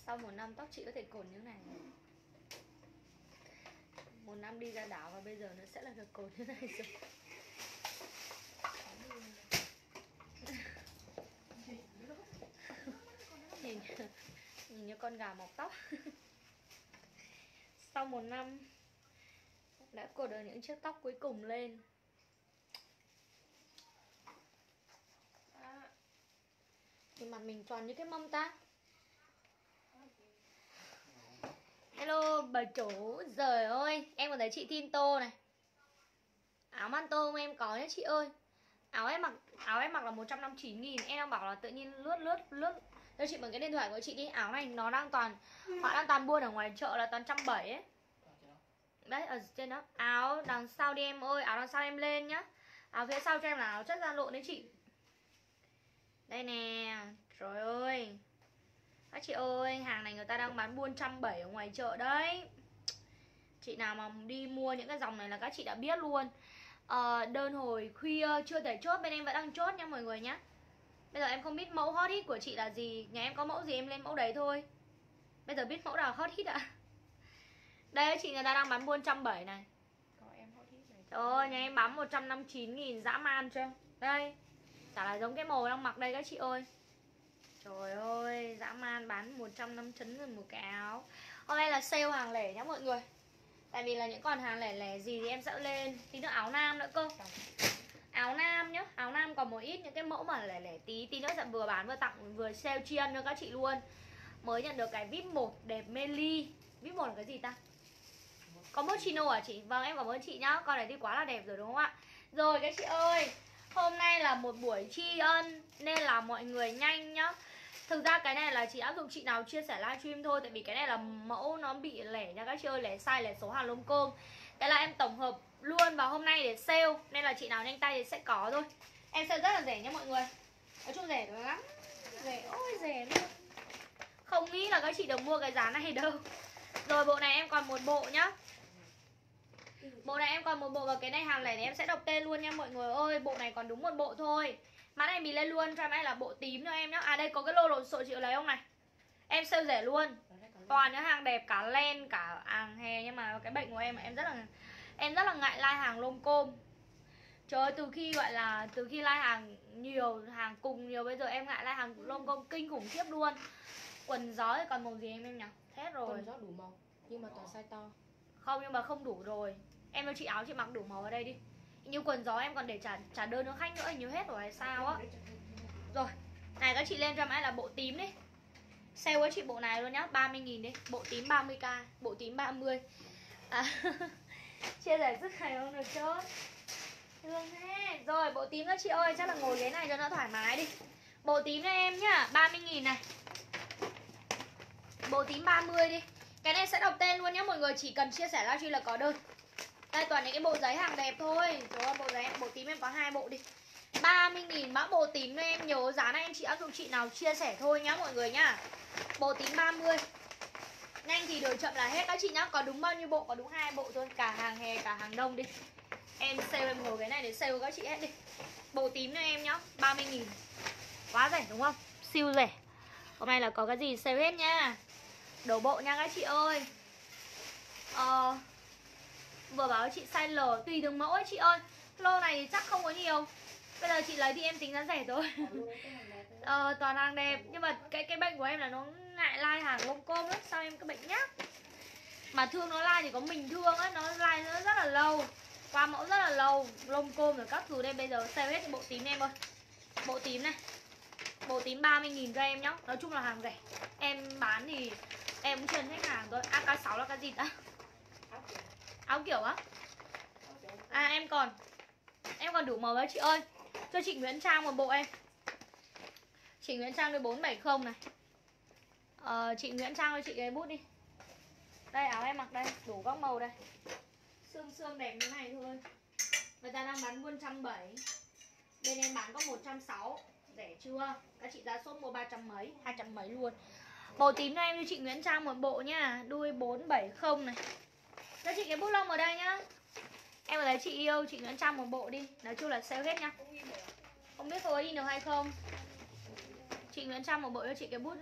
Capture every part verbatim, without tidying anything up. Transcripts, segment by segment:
Sau một năm tóc chị có thể cồn như này. Một năm đi ra đảo và bây giờ nó sẽ là được cồn như này rồi. Nhìn, nhìn như con gà mọc tóc. Sau một năm đã cột được những chiếc tóc cuối cùng lên. Thì mặt mình tròn như cái mông ta. Hello bà chủ. Giời ơi, em còn thấy chị Tinto này. Áo manto không em có nhé chị ơi. Áo em mặc áo em mặc là một trăm năm mươi chín nghìn. Em đang bảo là tự nhiên lướt lướt lướt cho chị bằng cái điện thoại của chị đi. Áo này nó đang toàn họ đang toàn buôn ở ngoài chợ là toàn trăm bảy ấy. Đấy ở trên đó. Áo đằng sau đi em ơi. Áo đằng sau em lên nhá. Áo phía sau cho em là áo chất da lộn đấy chị. Đây nè. Trời ơi. Các chị ơi, hàng này người ta đang bán buôn trăm bảy ở ngoài chợ đấy. Chị nào mà đi mua những cái dòng này là các chị đã biết luôn. à, Đơn hồi khuya chưa thể chốt, bên em vẫn đang chốt nha mọi người nhé. Bây giờ em không biết mẫu hot hit của chị là gì. Nhà em có mẫu gì em lên mẫu đấy thôi. Bây giờ biết mẫu nào hot hit ạ. À? Đây chị, người ta đang bán buôn trăm bảy này. Trời ơi, nhà em bán một trăm năm mươi chín nghìn dã man chưa. Đây, chả là giống cái màu đang mặc đây các chị ơi. Trời ơi, dã man, bán một trăm năm mươi chấn rồi một cái áo. Hôm nay là sale hàng lẻ nhá mọi người. Tại vì là những con hàng lẻ lẻ gì thì em sẽ lên. Tí nữa áo nam nữa cơ. Áo nam nhá, áo nam còn một ít những cái mẫu mà lẻ lẻ tí. Tí nữa sẽ vừa bán vừa tặng vừa sale chiên cho các chị luôn. Mới nhận được cái vê i pê một đẹp mê ly. vê i pê một là cái gì ta? Có mochino à chị? Vâng em cảm ơn chị nhá. Con này thì quá là đẹp rồi đúng không ạ? Rồi các chị ơi, hôm nay là một buổi tri ân nên là mọi người nhanh nhá. Thực ra cái này là chỉ áp dụng chị nào chia sẻ livestream thôi. Tại vì cái này là mẫu nó bị lẻ nha các chị ơi. Lẻ size, lẻ số hàng lông côm. Cái là em tổng hợp luôn vào hôm nay để sale. Nên là chị nào nhanh tay thì sẽ có thôi. Em sale rất là rẻ nha mọi người. Nói chung rẻ lắm. Rẻ, ôi rẻ luôn. Không nghĩ là các chị được mua cái giá này đâu. Rồi bộ này em còn một bộ nhá. Bộ này em còn một bộ và cái này hàng lẻ thì em sẽ đọc tên luôn nha mọi người ơi. Bộ này còn đúng một bộ thôi. Mã này mình lên luôn cho em là bộ tím cho em nhá. À đây có cái lô lộn xộn chị lấy không này. Em sale rẻ luôn. Toàn những hàng đẹp cả len cả hàng hè. Nhưng mà cái bệnh của em em rất là Em rất là ngại like hàng lông côm. Trời ơi, từ khi gọi là Từ khi like hàng nhiều, hàng cùng nhiều, bây giờ em ngại like hàng lông côm kinh khủng khiếp luôn. Quần gió thì còn màu gì em em nhỉ? Hết rồi. Quần gió đủ màu nhưng mà toàn size to. Không, nhưng mà không đủ rồi. Em cho chị áo chị mặc đủ màu ở đây đi. Như quần gió em còn để trả trả đơn cho khách nữa, như hết rồi hay sao á. Rồi, này các chị lên cho em là bộ tím đi. Sale với chị bộ này luôn nhá, ba mươi nghìn đi. Bộ tím ba mươi k, bộ tím ba mươi. À, chia sẻ sức này không được chốt. Thương thế. Rồi, bộ tím các chị ơi, chắc là ngồi ghế này cho nó thoải mái đi. Bộ tím cho em nhá, ba mươi nghìn này. Bộ tím ba mươi đi. Cái này sẽ đọc tên luôn nhá mọi người, chỉ cần chia sẻ livestream là có đơn. Đây toàn những cái bộ giấy hàng đẹp thôi. Trời ơi, bộ giấy bộ tím em có hai bộ đi. ba mươi nghìn mã bộ tím nên em nhớ giá này em chỉ áp dụng chị nào chia sẻ thôi nhá mọi người nhá. Bộ tím ba mươi. Nhanh thì đổi chậm là hết các chị nhá. Có đúng bao nhiêu bộ? Có đúng hai bộ thôi. Cả hàng hè cả hàng đông đi. Em sale em ngồi cái này để sale các chị hết đi. Bộ tím cho em nhá, ba mươi nghìn. Quá rẻ đúng không? Siêu rẻ. Hôm nay là có cái gì sale hết nha. Đổ bộ nha các chị ơi. Ờ Vừa bảo chị size L tùy từng mẫu ấy chị ơi. Lô này thì chắc không có nhiều. Bây giờ chị lấy thì em tính giá rẻ thôi. Ờ toàn hàng đẹp. Nhưng mà cái cái bệnh của em là nó ngại like hàng lông côm lắm. Sao em cái bệnh nhá. Mà thương nó like thì có mình thương á. Nó like nó rất là lâu. Qua mẫu rất là lâu. Lông côm rồi các thứ đây. Bây giờ sale hết thì bộ tím em ơi. Bộ tím này. Bộ tím ba mươi nghìn cho em nhá. Nói chung là hàng rẻ. Em bán thì em cũng chuyên khách hàng thôi. A K sáu là cái gì ta? Áo kiểu á? À em còn Em còn đủ màu đấy chị ơi. Cho chị Nguyễn Trang một bộ em. Chị Nguyễn Trang đôi bốn bảy không này. ờ, Chị Nguyễn Trang cho chị cái bút đi. Đây áo em mặc đây, đủ các màu đây. Xương xương đẹp như này thôi. Người ta đang bán buôn một trăm bảy mươi. Bên em bán có một trăm sáu mươi. Rẻ chưa? Các chị ra shop mua ba trăm mấy, hai trăm mấy luôn. Màu tím cho em cho chị Nguyễn Trang một bộ nha. Đuôi bốn bảy không này. Cho chị cái bút lông ở đây nhá. Em thấy chị yêu chị Nguyễn Trang một bộ đi. Nói chung là sale hết nha. Không biết có in được hay không. Chị Nguyễn Trang một bộ cho chị cái bút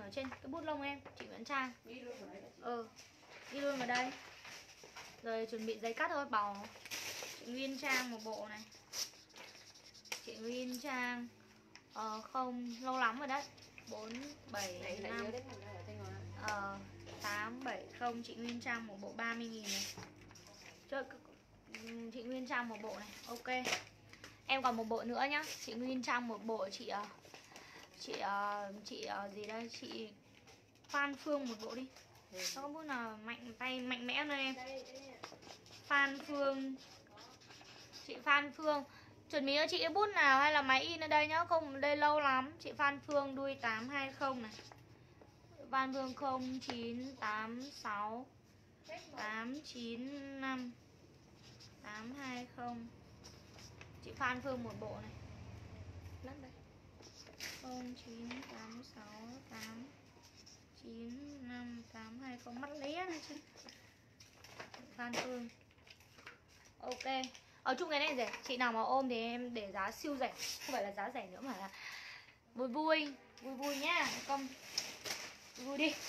ở trên cái bút lông em, chị Nguyễn Trang. Đi luôn vào đấy. Ừ, đi luôn vào đây. Rồi chuẩn bị giấy cắt thôi, bảo chị Nguyên Trang một bộ này. Chị Nguyên Trang ờ, không lâu lắm rồi đấy. Bốn, bảy, Này lại năm nhớ đến mình ở Thanh Hóa. ờ, tám, bảy, không. Chị Nguyên Trang một bộ ba mươi nghìn này. Cho, chị Nguyên Trang một bộ này, ok. Em còn một bộ nữa nhá. Chị Nguyên Trang một bộ, chị ờ, Chị ờ, chị ờ, gì đây, chị Phan Phương một bộ đi. Ừ. Nó có bút nào mạnh tay mạnh mẽ hơn em. Đây, đây. Phan Phương. Chị Phan Phương chuẩn bị cho chị cái bút nào hay là máy in ở đây nhá, không đây lâu lắm. Chị Phan Phương đuôi tám hai không này. Phan Phương không chín tám sáu tám chín năm tám hai không. Chị Phan Phương một bộ này. Lắm đây. không chín tám sáu tám chín năm tám hai không, mắt lé này chứ. Phan Phương. Ok. Ở chung cái này rẻ, chị nào mà ôm thì em để giá siêu rẻ, không phải là giá rẻ nữa mà là vui vui, vui vui nhá. Không vui, vui đi.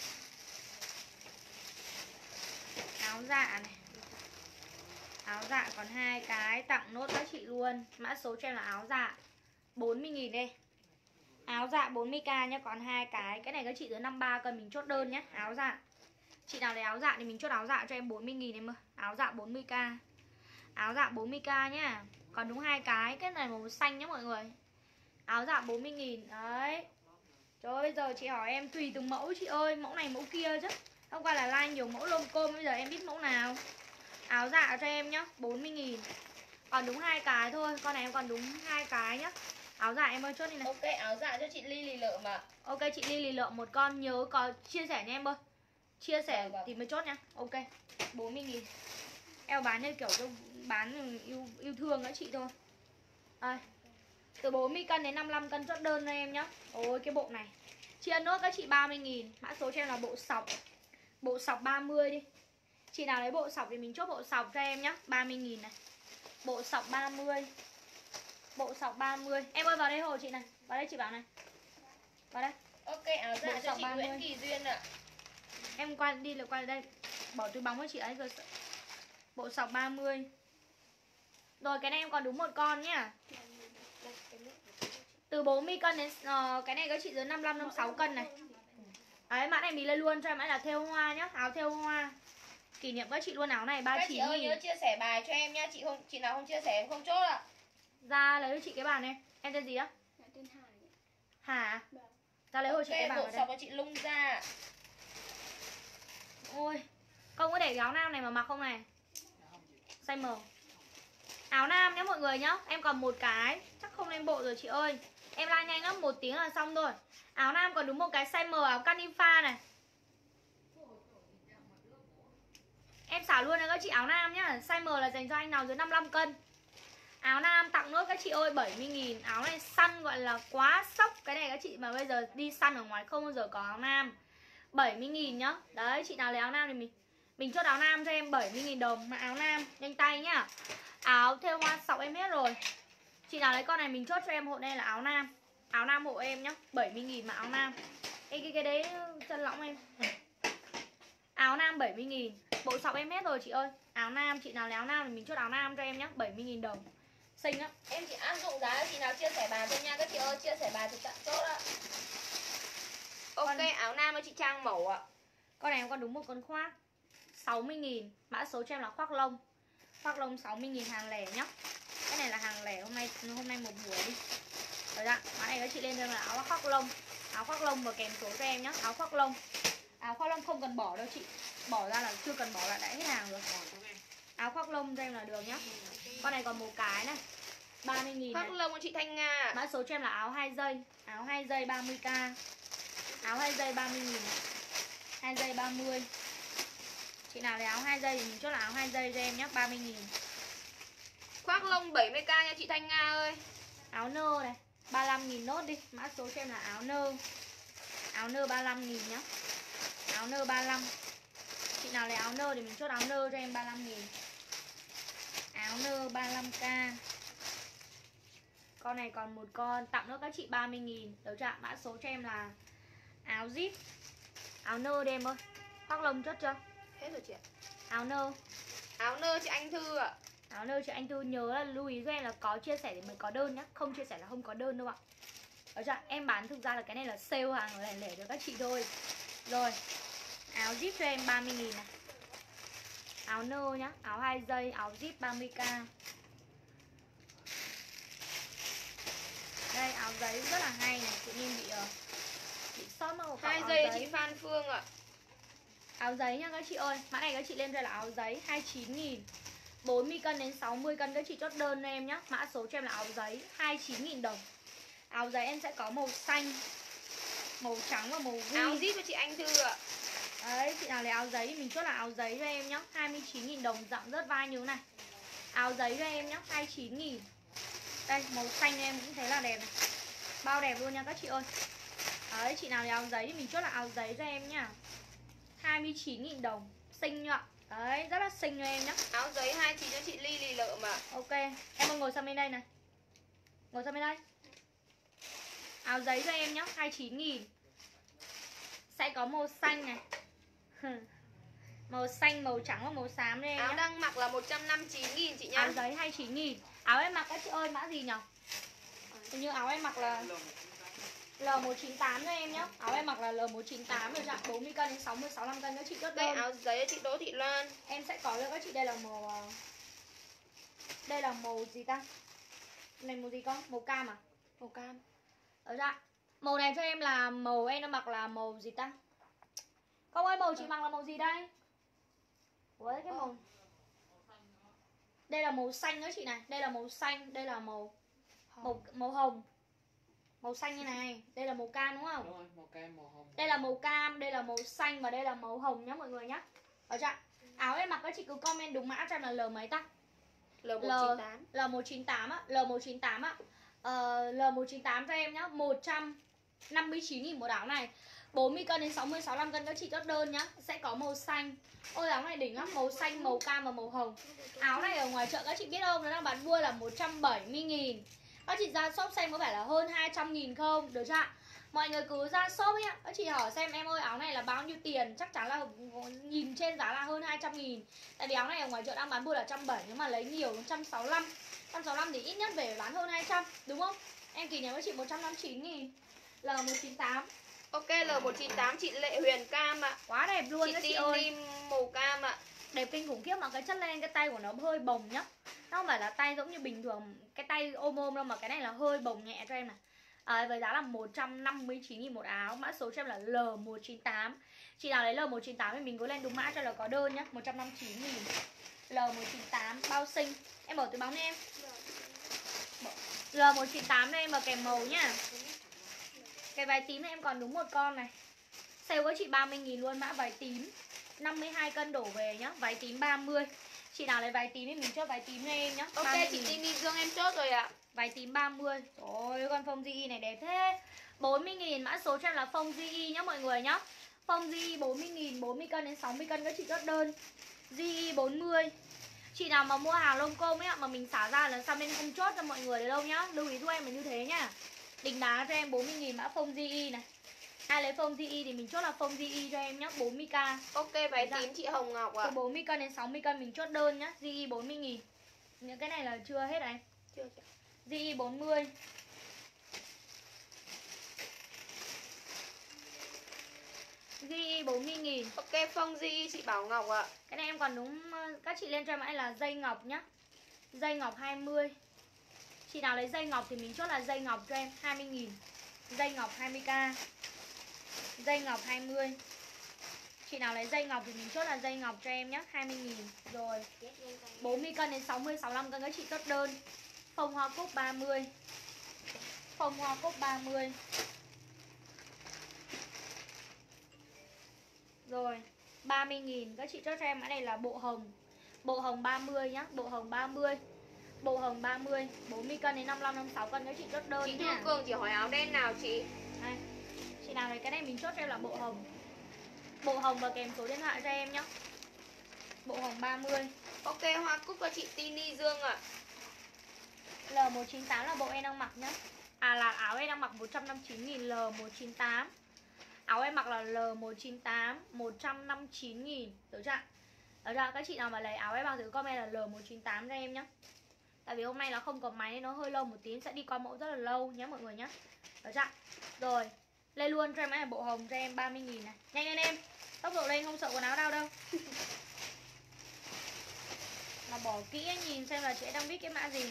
Áo dạ này. Áo dạ còn hai cái, tặng nốt các chị luôn. Mã số cho em là áo dạ bốn mươi nghìn đây. Áo dạ bốn mươi k nhá, còn hai cái. Cái này các chị dưới năm mươi ba cân mình chốt đơn nhá. Áo dạ. Chị nào lấy áo dạ thì mình chốt áo dạ cho em bốn mươi nghìn em ơi. Áo dạ bốn mươi k. Áo dạ bốn mươi k nhá. Còn đúng hai cái, cái này màu xanh nhá mọi người. Áo dạ bốn mươi nghìn đấy. Trời ơi, bây giờ chị hỏi em tùy từng mẫu chị ơi, mẫu này mẫu kia chứ. Hôm qua là like nhiều mẫu lôm côm, bây giờ em biết mẫu nào. Áo dạ cho em nhá, bốn mươi nghìn. Còn đúng hai cái thôi, con này em còn đúng hai cái nhá. Áo dạ em ơi, chốt đi này. Ok, áo dạ cho chị Ly Lì Lợm ạ. Ok, chị Ly Lì Lợm một con, nhớ có chia sẻ nha em ơi. Chia sẻ Vâng, vâng. thì mới chốt nha. Ok, bốn mươi nghìn. Eo bán như kiểu cho bán yêu, yêu thương nữa chị thôi. Đây. Từ bốn mươi cân đến năm mươi lăm cân chốt đơn cho em nhá. Ôi cái bộ này. Chia nốt các chị ba mươi nghìn. Mã số cho em là bộ sọc. Bộ sọc ba mươi đi. Chị nào lấy bộ sọc thì mình chốt bộ sọc cho em nhá, ba mươi nghìn này. Bộ sọc ba mươi. Bộ sọc ba mươi. Em ơi vào đây hồ chị này. Vào đây chị bảo này. Vào đây. Ok, áo dạ Bộ cho sọc chị ba mươi. Nguyễn Kỳ Duyên ạ. Em qua đi là qua đây. Bỏ túi bóng với chị ấy rồi. Bộ sọc ba mươi. Rồi cái này em còn đúng một con nhá. Từ bốn mươi cân đến uh, cái này các chị dưới năm mươi lăm năm mươi sáu cân này. Đấy, mã này mình lên luôn cho em, mã là thêu hoa nhá, áo thêu hoa. Kỷ niệm các chị luôn, áo này ba mươi Các chị chín ơi nghìn. nhớ chia sẻ bài cho em nha, chị không chị nào không chia sẻ em không chốt ạ. Ra lấy cho chị cái bàn này. Em tên gì á? Tên Hải. Hà. Ra lấy hộ chị cái Ok, bàn bộ vào sọc đây. cho chị Lung ra. Ôi, không có để cái áo nam này mà mặc không này. Size M. Áo nam nhá mọi người nhá. Em còn một cái, chắc không lên bộ rồi chị ơi. Em like nhanh lắm, một tiếng là xong rồi. Áo nam còn đúng một cái size M, áo canifa này. Em xả luôn cho các chị áo nam nhá. Size M là dành cho anh nào dưới năm mươi lăm cân. Áo nam tặng nốt các chị ơi, bảy mươi nghìn. Áo này săn gọi là quá sốc. Cái này các chị mà bây giờ đi săn ở ngoài không bao giờ có áo nam. Bảy mươi nghìn nhá. Đấy, chị nào lấy áo nam thì mình Mình chốt áo nam cho em bảy mươi nghìn đồng. Mà áo nam, nhanh tay nhá. Áo thêu hoa sọc em hết rồi. Chị nào lấy con này mình chốt cho em hộ đây là áo nam. Áo nam hộ em nhá, bảy mươi nghìn mà áo nam. Ê, cái, cái đấy chân lỏng em. Áo nam bảy mươi nghìn. Bộ sọc em hết rồi chị ơi. Áo nam, chị nào lấy áo nam thì mình chốt áo nam cho em nhá, bảy mươi nghìn đồng. Xinh lắm. Em chỉ áp dụng giá chị nào chia sẻ bài thôi nha các chị ơi, chia sẻ bài thì tặng chốt ạ. Ok, Con... áo nam cho chị Trang mẫu ạ. Con này em còn đúng một con khoác sáu mươi nghìn. Mã số cho em là khoác lông. Khoác lông sáu mươi nghìn hàng lẻ nhá. Cái này là hàng lẻ hôm nay hôm nay một buổi đi. Rồi ạ, mã này các chị lên cho là áo khoác lông. Áo khoác lông và kèm số cho em nhá. Áo khoác lông. Áo khoác lông không cần bỏ đâu chị. Bỏ ra là chưa cần bỏ là đã hết hàng rồi. Áo khoác lông cho em là được nhá. Con này còn một cái này, ba mươi nghìn. Khoác lông của chị Thanh Nga. Mã số cho em là áo hai dây. Áo hai dây ba mươi k. Áo hai dây ba mươi nghìn. Hai dây ba mươi. Chị nào lấy áo hai dây thì mình chốt là áo hai dây cho em nhé, ba mươi nghìn. Khoác lông bảy mươi k nha chị Thanh Nga ơi. Áo nơ này, ba mươi lăm nghìn nốt đi. Mã số cho em là áo nơ. Áo nơ ba mươi lăm nghìn nhá. Áo nơ ba mươi lăm. Chị nào lấy áo nơ thì mình chốt áo nơ cho em ba mươi lăm nghìn. Áo nơ ba mươi lăm k. Con này còn một con, tặng nữa các chị ba mươi nghìn. Được chưa ạ? Mã số cho em là Áo zip. Áo nơ đi em ơi. Khoác lông chốt chưa? Hết rồi chị ạ. Áo nơ. Áo nơ chị Anh Thư ạ. Áo nơ chị Anh Thư nhớ là lưu ý cho em là có chia sẻ thì mới có đơn nhá. Không chia sẻ là không có đơn đâu ạ. Ở chưa? Em bán thực ra là cái này là sale hàng lẻ lẻ cho các chị thôi. Rồi. Áo zip cho em ba mươi nghìn này. Áo nơ nhá. Áo hai dây. Áo zip ba mươi k. Đây áo giấy rất là hay này. Tự nhiên bị uh, bị sót mất một Hai áo giây giấy. chị Phan Phương ạ. Áo giấy nha các chị ơi. Mã này các chị lên cho là áo giấy hai mươi chín nghìn. bốn mươi cân đến sáu mươi cân các chị chốt đơn cho em nhá. Mã số cho em là áo giấy hai mươi chín nghìn đồng. Áo giấy em sẽ có màu xanh, màu trắng và màu ghi. Áo zip cho chị Anh Thư ạ. Đấy, chị nào lấy áo giấy thì mình chốt là áo giấy cho em nhá. hai mươi chín nghìn đồng, dạng rớt vai như thế này. Áo giấy cho em nhá, hai mươi chín nghìn. Đây, màu xanh em cũng thấy là đẹp này. Bao đẹp luôn nha các chị ơi. Đấy, chị nào lấy áo giấy thì mình chốt là áo giấy cho em nhá. hai mươi chín nghìn đồng. Xinh nhá. Đấy, rất là xinh cho em nhá. Áo giấy hai mươi chín cho chị Ly Lì Lợm ạ. Ok, em ơi ngồi sang bên đây này. Ngồi sang bên đây. Áo giấy cho em nhá, hai mươi chín nghìn. Sẽ có màu xanh này. Màu xanh, màu trắng và màu xám đây em Áo nhá. đang mặc là một trăm năm mươi chín nghìn chị nhá. Áo giấy hai mươi chín nghìn. Áo em mặc các chị ơi mã gì nhỉ? Hình như áo em mặc là L một chín tám cho em nhá. Áo em mặc là L một chín tám rồi dạng bốn mươi cân đến sáu mươi sáu mươi lăm cân các chị chốt Đây đơn. áo giấy cho chị Đỗ Thị Loan. Em sẽ có cho các chị đây là màu đây là màu gì ta? Này màu gì con? Màu cam à? Màu cam. Ở dạ. Màu này cho em là màu em đang mặc là màu gì ta? Không ơi, màu chị mặc là màu gì đây? Ủa cái màu đây là màu xanh đó chị này. Đây là màu xanh, đây là màu màu màu hồng. Màu xanh như này, đây là màu cam đúng không? Đúng rồi, màu cam, màu hồng. Đây là màu cam, đây là màu xanh và đây là màu hồng nhá mọi người nhá. Ở dạ. Áo em mặc các chị cứ comment đúng mã cho em là L mấy ta? L một chín tám. L một chín tám á, L một chín tám á. Ờ, L một chín tám cho em nhá, một trăm năm mươi chín nghìn một áo này. bốn mươi cân đến sáu mươi sáu mươi lăm cân các chị chốt đơn nhá. Sẽ có màu xanh. Ôi áo này đỉnh lắm, màu xanh, màu cam và màu hồng. Áo này ở ngoài chợ các chị biết không, nó đang bán mua là một trăm bảy mươi nghìn. Các chị ra shop xem có phải là hơn hai trăm nghìn không? Được chưa ạ? Mọi người cứ ra shop ấy ạ. Các chị hỏi xem em ơi áo này là bao nhiêu tiền. Chắc chắn là nhìn trên giá là hơn hai trăm nghìn. Tại vì áo này ở ngoài chợ đang bán mua là một trăm bảy mươi. Nhưng mà lấy nhiều một trăm sáu mươi lăm. một trăm sáu mươi lăm thì ít nhất về bán hơn hai trăm. Đúng không? Em kỷ niệm với chị một trăm năm mươi chín nghìn. L một chín tám. Ok, L một chín tám chị Lệ Huyền cam ạ. Quá đẹp luôn chị các chị Tin ơi. Lim màu cam ạ. Đẹp kinh khủng khiếp mà cái chất len cái tay của nó hơi bồng nhá. Nó không phải là tay giống như bình thường cái tay ôm ôm đâu mà cái này là hơi bồng nhẹ cho em này. À, với giá là một trăm năm mươi chín nghìn một áo. Mã số cho em là L một chín tám. Chị nào lấy L một chín tám thì mình cứ lên đúng mã cho là có đơn nhá. Một trăm năm mươi chín nghìn. L một chín tám bao xinh. Em mở túi bóng đi em. L một chín tám đây em vào kèm màu nhá. Cái váy tím này em còn đúng một con này. Sale với chị ba mươi nghìn luôn. Mã váy tím năm mươi hai cân đổ về nhá. Váy tím ba mươi. Chị nào lấy váy tím thì mình chốt váy tím cho em nhá. Ok chị Tini Dương em chốt rồi ạ. Váy tím ba mươi. Trời con phông gi i này đẹp thế. bốn mươi nghìn. Mã số cho em là phông gi i nhá mọi người nhá. Phông gi i bốn mươi nghìn. bốn mươi cân đến sáu mươi cân các chị chốt đơn. gi i bốn mươi. Chị nào mà mua hàng lông công ấy ạ, mà mình xả ra lần sau bên không chốt cho mọi người đấy đâu nhá. Lưu ý giúp em là như thế nhá. Đỉnh đá cho em bốn mươi nghìn mã phông gi i này. Ai lấy phông gi i thì mình chốt là phông gi i cho em nhá, bốn mươi k. Ok váy tím chị Hồng Ngọc ạ. Từ bốn mươi cân đến sáu mươi cân mình chốt đơn nhá. gi i bốn mươi nghìn. Những cái này là chưa hết này. Chưa chị. gi i bốn mươi. gi i bốn mươi nghìn. Ok phông gi i chị Bảo Ngọc ạ. Cái này em còn đúng. Các chị lên cho em mãi là dây ngọc nhá. Dây ngọc hai mươi. Chị nào lấy dây ngọc thì mình chốt là dây ngọc cho em hai mươi nghìn. Dây ngọc hai mươi k. Dây ngọc hai mươi. Chị nào lấy dây ngọc thì mình chốt là dây ngọc cho em nhé, hai mươi nghìn. Rồi bốn mươi cân đến sáu mươi sáu mươi lăm cân các chị chốt đơn. Phông hoa cúc ba mươi. Phông hoa cúc ba mươi. Rồi ba mươi nghìn các chị chốt cho em. Mã này là bộ hồng. Bộ hồng ba mươi nhá. Bộ hồng ba mươi. Bộ hồng ba mươi. bốn mươi cân đến năm mươi lăm năm mươi sáu cân các chị chốt đơn Chị nha. Thu Cường chỉ hỏi áo đen nào chị. Đây. Chị nào lấy cái này mình chốt cho em là bộ hồng. Bộ hồng và kèm số điện thoại cho em nhá. Bộ hồng ba mươi. Ok hoa cúc cho chị Tini Dương ạ. L một chín tám là bộ em đang mặc nhá. À là áo em đang mặc một trăm năm mươi chín nghìn. L một chín tám. Áo em mặc là L một chín tám, một trăm năm mươi chín nghìn. Được chưa? Được chưa? Các chị nào mà lấy áo em mặc thì comment là L một chín tám cho em nhé. Tại vì hôm nay nó không có máy nên nó hơi lâu một tí, sẽ đi qua mẫu rất là lâu nhé mọi người nhé. Được chưa? Rồi, lên luôn cho em cái này bộ hồng cho em ba mươi nghìn này. Nhanh lên em, tốc độ lên không sợ quần áo đau đâu. Mà bỏ kỹ nhìn xem là chị đang viết cái mã gì.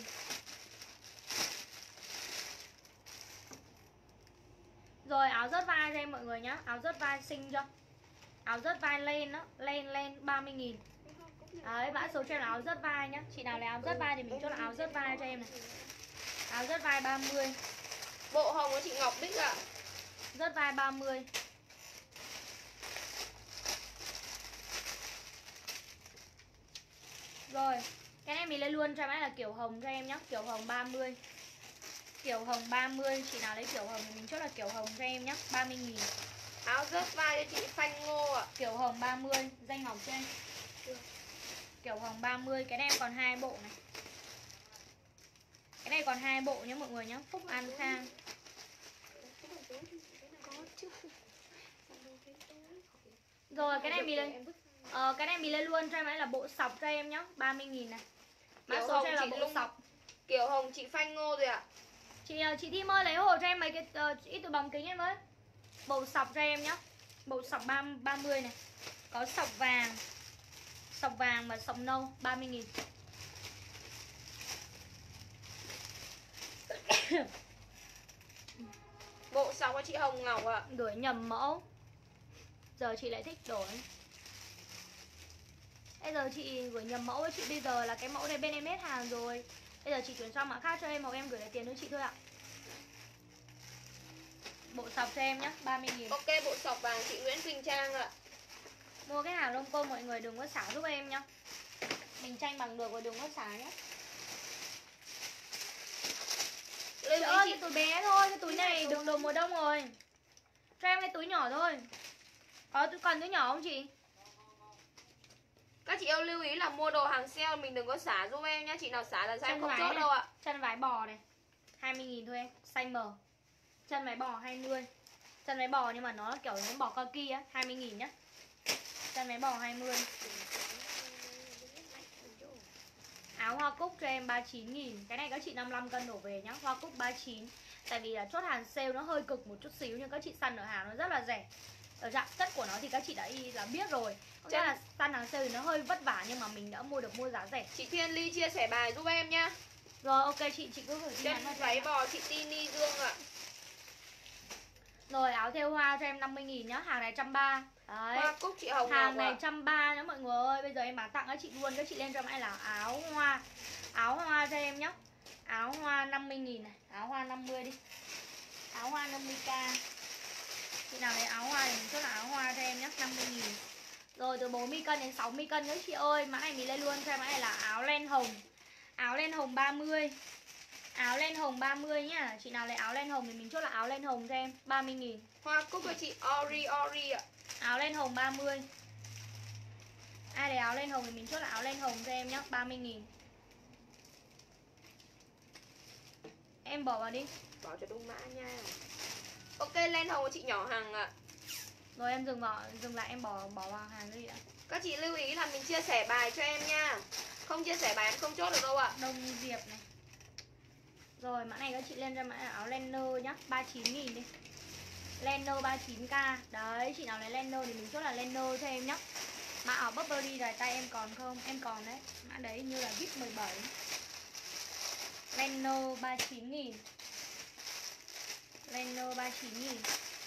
Rồi áo rớt vai cho em mọi người nhá. Áo rớt vai xinh chưa? Áo rớt vai lên đó, lên lên ba mươi nghìn. Đấy, mã số cho em là áo rớt vai nhá. Chị nào lấy áo rớt vai thì mình chốt là áo rớt vai cho em này. Áo rớt vai ba mươi. Bộ hồng của chị Ngọc Bích ạ. Rớt vai ba mươi. Rồi, cái này mình lên luôn cho em là kiểu hồng cho em nhá. Kiểu hồng ba mươi. Kiểu hồng ba mươi, chị nào lấy kiểu hồng thì mình chốt là kiểu hồng cho em nhá, ba mươi nghìn. Áo rớt vai cho chị Phanh Ngô ạ. Kiểu hồng ba mươi, danh ngọc trên. Kiểu hồng ba mươi, cái này em còn hai bộ này. Cái này còn hai bộ nhé mọi người nhé. Phúc An Khang. Rồi cái này mình lên ờ, cái này mình lên luôn cho em ấy là bộ sọc cho em nhá, ba mươi nghìn này. Mã Kiểu số hồng cho em là chị bộ Lung. sọc. Kiểu hồng chị Phanh Ngô rồi ạ. Chị chị Thi ơi lấy hộ cho em mấy cái uh, ít từ bóng kính em với. Bộ sọc cho em nhá. Bộ sọc ba mươi này. Có sọc vàng, sọc vàng và sọc nâu, ba mươi nghìn. Bộ sọc của chị Hồng Ngọc ạ. Gửi nhầm mẫu. Giờ chị lại thích đổi. Bây giờ chị gửi nhầm mẫu với chị, bây giờ là cái mẫu này bên em hết hàng rồi. Bây giờ chị chuyển sang mã khác cho em hoặc em gửi lại tiền cho chị thôi ạ. Bộ sọc cho em nhé, ba mươi nghìn. Ok, bộ sọc vàng chị Nguyễn Quỳnh Trang ạ. Mua cái hàng lông cô mọi người đừng có xả giúp em nhá. Mình tranh bằng được và đừng có xả nhé. Trời ơi, cái túi bé thôi, cái túi này được đồ mùa đông rồi. Cho em cái túi nhỏ thôi. Có còn túi nhỏ không chị? Các chị yêu lưu ý là mua đồ hàng sale mình đừng có xả giúp em nhá. Chị nào xả là sao em không chốt này. đâu ạ. Chân váy bò này, hai mươi nghìn thôi em, size M. Chân váy bò hai mươi. Chân váy bò nhưng mà nó kiểu nó bò kaki á, hai mươi nghìn nhá. Chân váy bò hai mươi. Áo hoa cúc cho em ba mươi chín nghìn. Cái này các chị năm mươi lăm cân đổ về nhá. Hoa cúc ba mươi chín. Tại vì là chốt hàng sale nó hơi cực một chút xíu, nhưng các chị săn ở hàng nó rất là rẻ. Ở dạng chất của nó thì các chị đã là biết rồi. Cho nên là săn hàng sale thì nó hơi vất vả, nhưng mà mình đã mua được mua giá rẻ. Chị Thiên Ly chia sẻ bài giúp em nhá. Rồi ok chị, chị cứ gửi tin nhắn Chân vào cho váy em. bò chị Tini Dương ạ. Rồi áo thêu hoa cho em năm mươi nghìn nhá. Hàng này một trăm ba mươi. Đấy. Hoa cúc chị Hồng Hàng Ngọc này ạ. một trăm ba mươi nhá mọi người ơi. Bây giờ em bán tặng các chị luôn. Các chị lên cho em là áo hoa. Áo hoa cho em nhá. Áo hoa năm mươi nghìn này. Áo hoa năm mươi đi. Áo hoa năm mươi k. Chị nào lấy áo hoa thì mình chốt là áo hoa cho em nhá, năm mươi nghìn. Rồi từ bốn mươi cân đến sáu mươi cân các chị ơi. Mã này mình lên luôn cho em. Mã này là áo len hồng. Áo len hồng ba mươi. Áo len hồng ba mươi nhá. Chị nào lấy áo len hồng thì mình chốt là áo len hồng cho em, ba mươi nghìn. Hoa cúc của chị Ori Ori ạ. Áo len hồng ba mươi. Ai lấy áo len hồng thì mình chốt là áo len hồng cho em nhá, ba mươi nghìn. Em bỏ vào đi. Bỏ cho đúng mã nha. Ok, len hồng của chị nhỏ Hằng ạ. Rồi em dừng vào, dừng lại em bỏ bỏ vào hàng đi đã. Các chị lưu ý là mình chia sẻ bài cho em nha. Không chia sẻ bài em không chốt được đâu ạ. Đông Diệp này. Rồi mã này các chị lên cho mã là áo Lenner nhá, ba mươi chín nghìn đi. Lenner ba mươi chín k. Đấy, chị nào lấy Lenner thì mình chốt là Lenner cho em nhá. Mã áo Burberry dài tay em còn không? Em còn đấy. Mã đấy như là vê i pê mười bảy. Lenner ba mươi chín nghìn. Lenner ba mươi chín nghìn.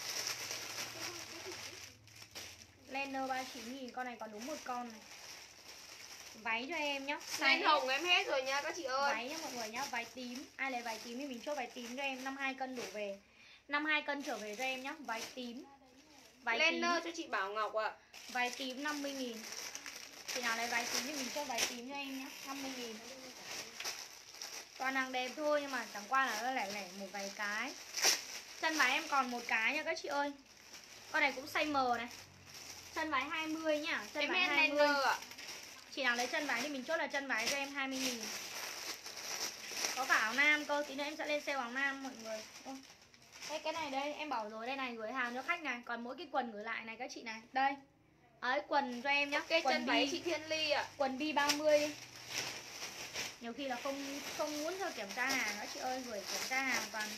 Lenner ba mươi chín nghìn. Con này còn đúng một con này. Váy cho em nhá. Len hồng em hết rồi nha các chị ơi. Váy nhá mọi người nhá, váy tím. Ai lấy váy tím thì mình chốt váy tím cho em, năm mươi hai cân đổ về. năm mươi hai cân trở về cho em nhá, váy tím. Váy Lenner tím cho chị Bảo Ngọc ạ. Váy tím năm mươi nghìn. Chị nào lấy váy tím thì mình chốt váy tím cho em nhá, năm mươi nghìn. Toàn hàng đẹp thôi nhưng mà chẳng qua là nó lẻ lẻ một vài cái. Chân váy em còn một cái nha các chị ơi. Con này cũng size M này. Chân váy hai mươi nhá. Chân Em váy hết hai mươi. Lenner ạ. Chị nào lấy chân váy thì mình chốt là chân váy cho em hai mươi nghìn. Có cả áo nam cơ, tí nữa em sẽ lên sale áo nam mọi người. Ôi, Đây cái này đây, em bảo rồi đây này, gửi hàng cho khách này. Còn mỗi cái quần gửi lại này các chị này. Đây. Đấy, quần cho em nhá. Cái Quần chân váy chị Thiên Ly ạ. À. Quần bi ba mươi đi. Nhiều khi là không không muốn cho kiểm tra hàng đó chị ơi, gửi kiểm tra hàng toàn.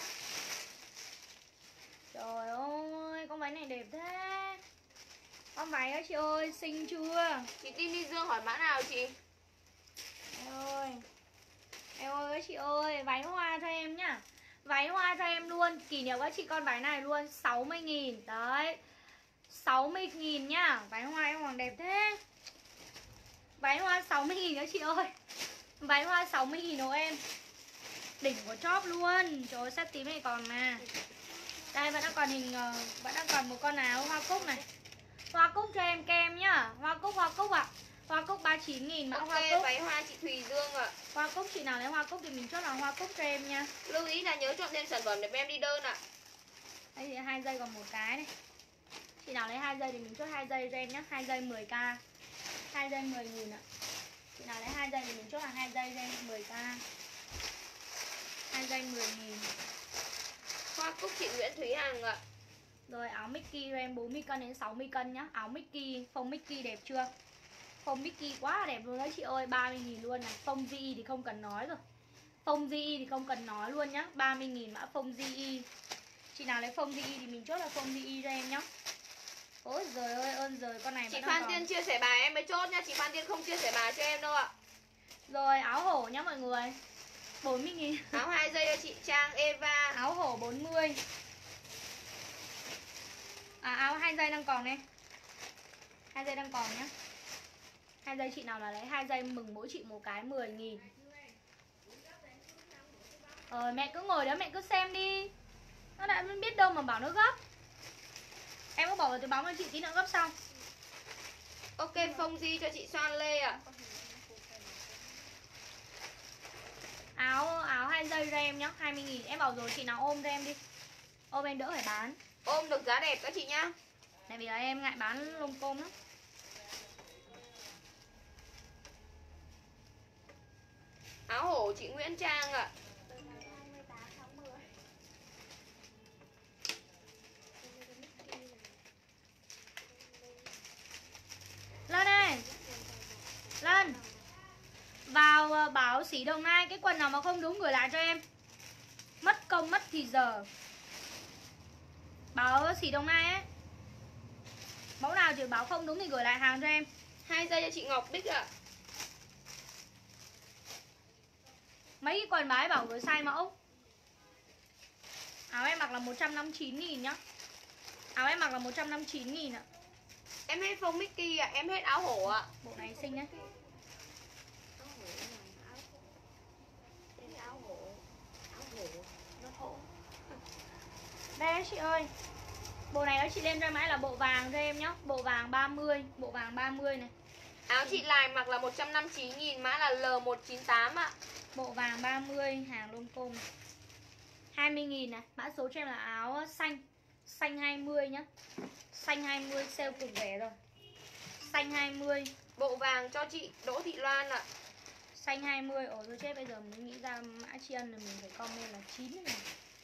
Trời ơi, con váy này đẹp thế. Con váy đó chị ơi, xinh chưa? Chị Tin Đi Dương hỏi mã nào chị? Em ơi. Em ơi chị ơi, váy hoa cho em nhá. Váy hoa cho em luôn, kỷ niệm các chị con váy này luôn, sáu mươi nghìn. Đấy. sáu mươi nghìn nhá. Váy hoa em hoàng đẹp thế. Váy hoa sáu mươi nghìn đó chị ơi. Váy hoa sáu mươi nghìn đồ em. Đỉnh của chóp luôn. Trời ơi, set tím này còn mà. Đây vẫn đang còn hình uh, vẫn đang còn một con áo hoa cúc này. Hoa cúc cho em kem nhá. Hoa cúc hoa cúc ạ. À. Hoa cúc ba mươi chín nghìn mã okay, hoa cúc. Váy hoa chị Thùy Dương ạ. À. Hoa cúc chị nào lấy hoa cúc thì mình chốt là hoa cúc cho em nha. Lưu ý là nhớ chọn thêm sản phẩm để em đi đơn ạ. À. Đây thì hai giây còn một cái này. Chị nào lấy hai giây thì mình chốt hai giây cho em nhé. hai giây mười k. hai giây mười nghìn ạ. Chị nào lấy hai giây thì mình chốt là hai giây cho em mười k. hai giây mười nghìn. Hoa cúc chị Nguyễn Thúy Hằng ạ. Rồi áo Mickey cho em bốn mươi cân đến sáu mươi cân nhá. Áo Mickey, phông Mickey đẹp chưa? Phông Mickey quá là đẹp luôn đấy chị ơi, ba mươi nghìn luôn này. Phông gi i thì không cần nói rồi. Phông gi i thì không cần nói luôn nhá. ba mươi nghìn mã phông gi i. Chị nào lấy phông gi i thì mình chốt là phông gi i cho em nhá. Ôi giời ơi ơn giời, con này chị Phan còn... Tiên chia sẻ bài em mới chốt nha. Chị Phan Tiên không chia sẻ bài cho em đâu ạ. Rồi áo hổ nhá mọi người, bốn mươi nghìn. Áo hai giây cho chị Trang Eva. Áo hổ bốn mươi. À áo hai giây đang còn đây. Hai giây đang còn nhá. Hai giây chị nào là lấy hai giây mừng mỗi chị một cái mười nghìn. Ờ mẹ cứ ngồi đó mẹ cứ xem đi. Nó đã biết đâu mà bảo nó gấp. Em có bảo rồi tôi báo cho chị tí nữa gấp sau. Ok phông di cho chị Soan Lê ạ. À. Áo áo hai giây cho em nhá, hai mươi nghìn. Em bảo rồi chị nào ôm cho em đi. Ôm em đỡ phải bán. Ôm được giá đẹp các chị nhá. Tại vì là em ngại bán lông côm lắm. Áo hổ chị Nguyễn Trang ạ. À. Lên ơi. Lên. Vào báo xỉ Đồng Nai, cái quần nào mà không đúng gửi lại cho em. Mất công mất thì giờ. Báo xỉ Đồng Nai ấy. Mẫu nào chỉ báo không đúng thì gửi lại hàng cho em. Hai giây cho chị Ngọc Bích ạ. À. Mấy cái quần bái bảo gửi sai mẫu. Áo em mặc là một trăm năm mươi chín nghìn nhá. Áo em mặc là một trăm năm mươi chín nghìn ạ. Em hết phông Mickey ạ, à. Em hết áo hổ ạ. À. Bộ này xinh đấy. Đây chị ơi. Bộ này đó chị lên cho mãi là bộ vàng cho em nhá. Bộ vàng ba mươi. Bộ vàng ba mươi này. Áo chị Lài mặc là một trăm năm mươi chín nghìn. Mã là L một chín tám ạ. Bộ vàng ba mươi. Hàng lông côm. hai mươi nghìn này. Mã số cho em là áo xanh. Xanh hai mươi nhá. Xanh hai mươi sale cực rẻ rồi. Xanh hai mươi. Bộ vàng cho chị Đỗ Thị Loan ạ. Xanh hai mươi. Ồ tôi chết, bây giờ mới nghĩ ra mã tri ân là mình phải comment là chín này.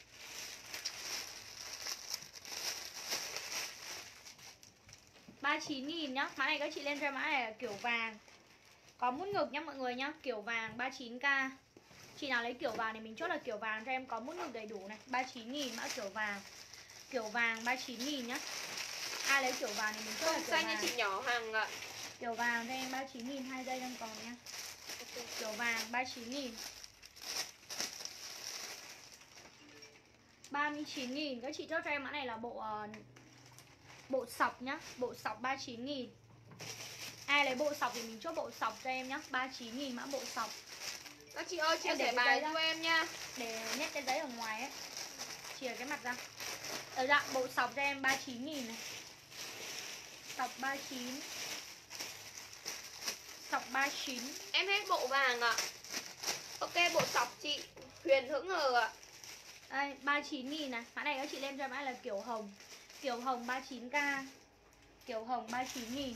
ba mươi chín nghìn nhá. Mã này các chị lên cho mã này là kiểu vàng. Có mút ngực nhá mọi người nhá. Kiểu vàng ba mươi chín k. Chị nào lấy kiểu vàng thì mình chốt là kiểu vàng cho em. Có mút ngực đầy đủ này. ba mươi chín nghìn mã kiểu vàng. Kiểu vàng ba mươi chín nghìn nhá. Ai lấy kiểu vàng thì mình chốt là kiểu xanh vàng. cho chị Nhỏ Hằng ạ. Kiểu vàng cho em ba mươi chín nghìn. Hai giây đang còn nha. Kiểu vàng ba mươi chín nghìn. ba mươi chín nghìn. Các chị chốt cho em mã này là bộ uh, bộ sọc nhá. Bộ sọc ba mươi chín nghìn. Ai lấy bộ sọc thì mình chốt bộ sọc cho em nhá. ba mươi chín nghìn mã bộ sọc. Các chị ơi chia sẻ bài cho em nha. Để nhét cái giấy ở ngoài ấy. Chìa cái mặt ra. Ở dạ bộ sọc cho em ba mươi chín nghìn này. Sọc ba mươi chín. Sọc ba mươi chín. Em hết bộ vàng ạ. Ok bộ sọc chị Huyền Hững Hờ ạ. Đây ba mươi chín nghìn này. Mã này các chị lên cho mã là kiểu hồng. Kiểu hồng ba mươi chín k. Kiểu hồng ba mươi chín nghìn.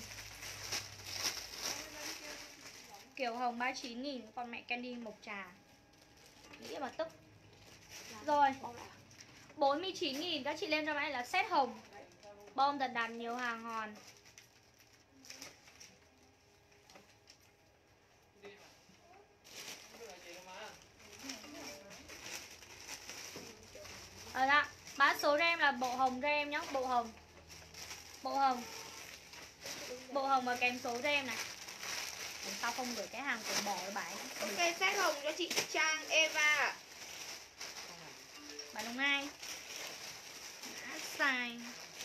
Kiểu hồng ba mươi chín nghìn. Con mẹ Candy mộc trà. Nghĩ mà tức. Rồi bốn mươi chín nghìn. Các chị lên cho em là set hồng. Bom thật đặt nhiều hàng hòn. Ờ dạ, mã số cho em là bộ hồng cho em nhá, bộ hồng. Bộ hồng. Bộ hồng và kèm số cho em này. Tao không gửi cái hàng của bỏ bài. Ok, set hồng cho chị Trang Eva. Bạn Đồng Nai. Mã xài.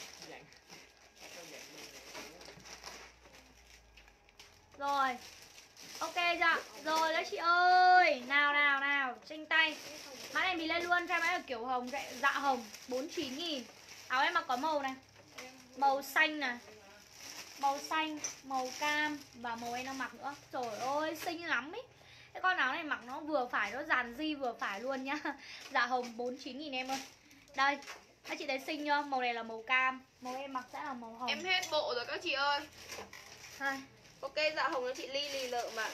Rồi. Ok chưa? Rồi đấy chị ơi. Nào nào nào, tranh tay. Mã này mình lên luôn cho em ấy là kiểu hồng, dạ hồng, bốn mươi chín nghìn. Áo em mặc có màu này. Màu xanh này. Màu xanh, màu cam và màu em đang mặc nữa. Trời ơi, xinh lắm ý. Cái con áo này mặc nó vừa phải, nó dàn di vừa phải luôn nhá. Dạ hồng bốn mươi chín nghìn em ơi. Đây, các chị thấy xinh chưa? Màu này là màu cam, màu em mặc sẽ là màu hồng. Em hết bộ rồi các chị ơi. Đây. Ok, dạ hồng cho chị Ly Lì Lợ mà.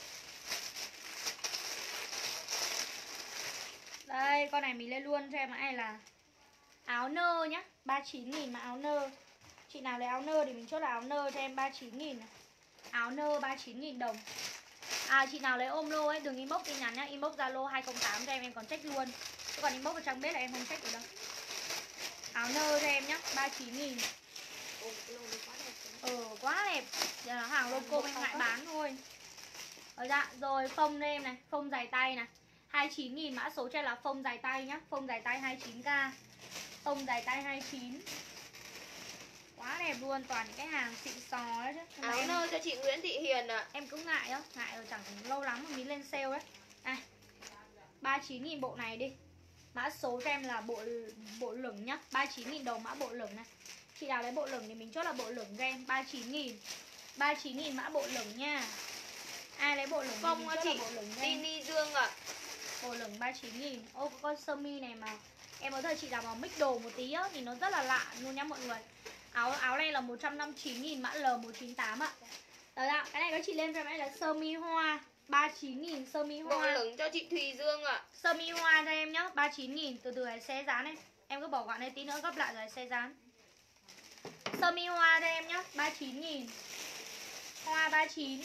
Đây, con này mình lên luôn cho em mã này là áo nơ nhá, ba mươi chín nghìn mà áo nơ. Chị nào lấy áo nơ thì mình chốt là áo nơ cho em ba mươi chín nghìn này. Áo nơ ba mươi chín nghìn đồng. À, chị nào lấy ôm lô ấy, đừng inbox tin nhắn nhá, inbox Zalo hai không tám cho em, em còn check luôn. Chứ còn inbox vào trang bếp là em không check được đâu. Áo nơ cho em nhá, ba mươi chín nghìn. Ừ, quá đẹp. Giờ là hàng loco em ngại bán thôi. Rồi dạ, rồi phông cho em này, phông dài tay này, hai mươi chín nghìn, mã số cho em là phông dài tay nhá, phông dài tay hai mươi chín k. Phông dài tay hai mươi chín. Quá đẹp luôn, toàn những cái hàng xịn sò đấy chứ. Áo em, nơ cho chị Nguyễn Thị Hiền ạ. À. Em cũng ngại đó, ngại rồi chẳng lâu lắm mà mình lên sale đấy. Này, ba mươi chín nghìn bộ này đi. Mã số cho em là bộ bộ lửng nhá, ba mươi chín nghìn đồng mã bộ lửng này. Chị nào lấy bộ lửng thì mình chốt là bộ lửng cho em, ba mươi chín nghìn. ba mươi chín nghìn mã bộ lửng nha. Ai lấy bộ lửng thì Không mình chốt chị, là bộ lửng cho em. Tini Dương ạ. À. Bộ lửng ba mươi chín nghìn. Ô, có con sơ mi này mà em có thời chị làm vào mix đồ một tí á thì nó rất là lạ luôn nhá mọi người. Áo áo này là một trăm năm mươi chín nghìn, mã L một chín tám ạ. Đó ạ, cái này các chị lên cho em là sơ mi hoa ba mươi chín nghìn, sơ mi hoa. Bộ lửng cho chị Thùy Dương ạ. À. Sơ mi hoa cho em nhá, ba mươi chín nghìn. Từ từ này xe dán này. Em cứ bỏ gọn này tí nữa gấp lại rồi xe dán. Sơ mi hoa cho em nhá, ba mươi chín nghìn. Hoa ba mươi chín.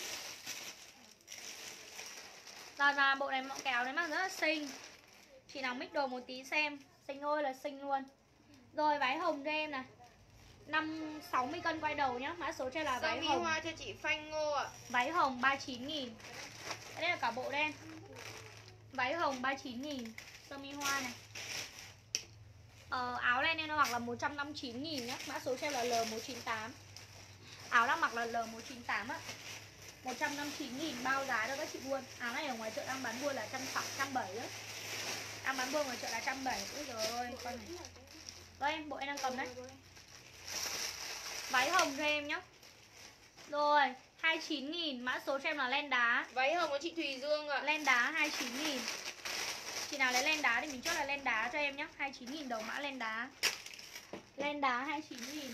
Rồi và bộ này cái áo này mặc rất là xinh. Chị nào mix đồ một tí xem. Xinh ơi là xinh luôn. Rồi váy hồng cho em này, năm sáu mươi cân quay đầu nhá, mã số cho là váy hồng. Sơ mi hoa cho chị Phanh Ngô ạ. À. Váy hồng ba mươi chín nghìn. Đây là cả bộ đen. Váy hồng ba mươi chín nghìn, sơ mi hoa này. Ờ, áo len em nó mặc là một trăm năm mươi chín nghìn nhá, mã số cho là L một chín tám. Áo đang mặc là L một chín tám á. một trăm năm mươi chín nghìn bao giá cho các chị buôn. Áo này ở ngoài chợ đang bán buôn là một trăm bảy mươi á. Đang bán buôn ngoài chợ là một trăm bảy mươi. Úi giời ơi, con này. Đây em, bộ em đang cầm đấy. Váy hồng cho em nhá. Rồi, hai mươi chín nghìn, mã số cho em là len đá. Váy hồng của chị Thùy Dương ạ. À. Len đá hai mươi chín nghìn. Chị nào lấy len đá thì mình chốt là len đá cho em nhá, hai mươi chín nghìn đồng mã len đá. Len đá hai mươi chín nghìn.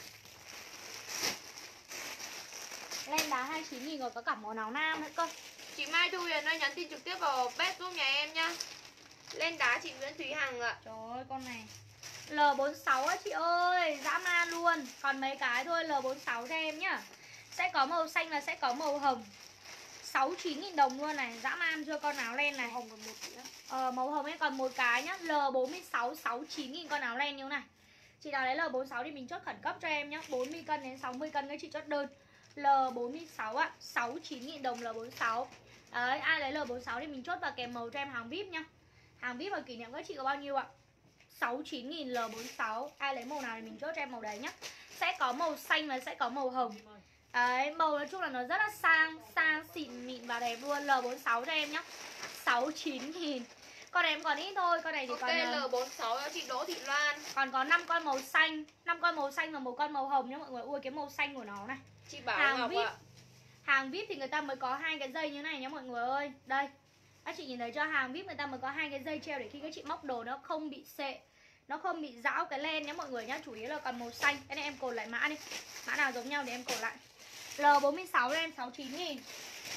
Len đá hai mươi chín nghìn rồi, có cả màu áo nam nữa cơ. Chị Mai Thu Huyền ơi, nhắn tin trực tiếp vào page giúp nhà em nhá. Len đá chị Nguyễn Thúy Hằng ạ. À. Trời ơi con này L bốn mươi sáu á chị ơi, dã man luôn. Còn mấy cái thôi, L bốn mươi sáu cho em nhá. Sẽ có màu xanh là sẽ có màu hồng, sáu mươi chín nghìn đồng luôn này, dã man chưa con áo len này. Hồng còn một nữa. Ờ, màu hồng ấy còn một cái nhá, L bốn mươi sáu, sáu mươi chín nghìn con áo len như này. Chị nào lấy L bốn mươi sáu thì mình chốt khẩn cấp cho em nhá, bốn mươi cân đến sáu mươi cân các chị chốt đơn. L bốn mươi sáu ạ, sáu mươi chín nghìn đồng L bốn mươi sáu. Đấy, ai lấy L bốn mươi sáu thì mình chốt vào kèm màu cho em hàng vê i pê nhá. Hàng vê i pê và kỷ niệm các chị có bao nhiêu ạ? sáu mươi chín nghìn L bốn mươi sáu. Ai lấy màu nào thì mình chốt cho em màu đấy nhá. Sẽ có màu xanh và sẽ có màu hồng. Đấy, màu nói chung là nó rất là sang, sang xịn mịn và đẹp luôn. L bốn mươi sáu cho em nhá, sáu mươi chín nghìn. Con này em còn ít thôi, con này thì okay, còn L bốn mươi sáu cho chị Đỗ Thị Loan. Còn có năm con màu xanh, năm con màu xanh và một con màu hồng nhá mọi người. Ui cái màu xanh của nó này. Chị Bảo hàng Ngọc vê i pê. ạ. Hàng vê i pê thì người ta mới có hai cái dây như này nhá mọi người ơi. Đây. Các chị nhìn thấy cho hàng vê i pê người ta mới có hai cái dây treo để khi các chị móc đồ nó không bị sệ, nó không bị rão cái len nhá mọi người nhá. Chủ yếu là còn màu xanh. Cái này em cột lại mã đi. Mã nào giống nhau thì em cột lại. L bốn mươi sáu lên sáu mươi chín nghìn.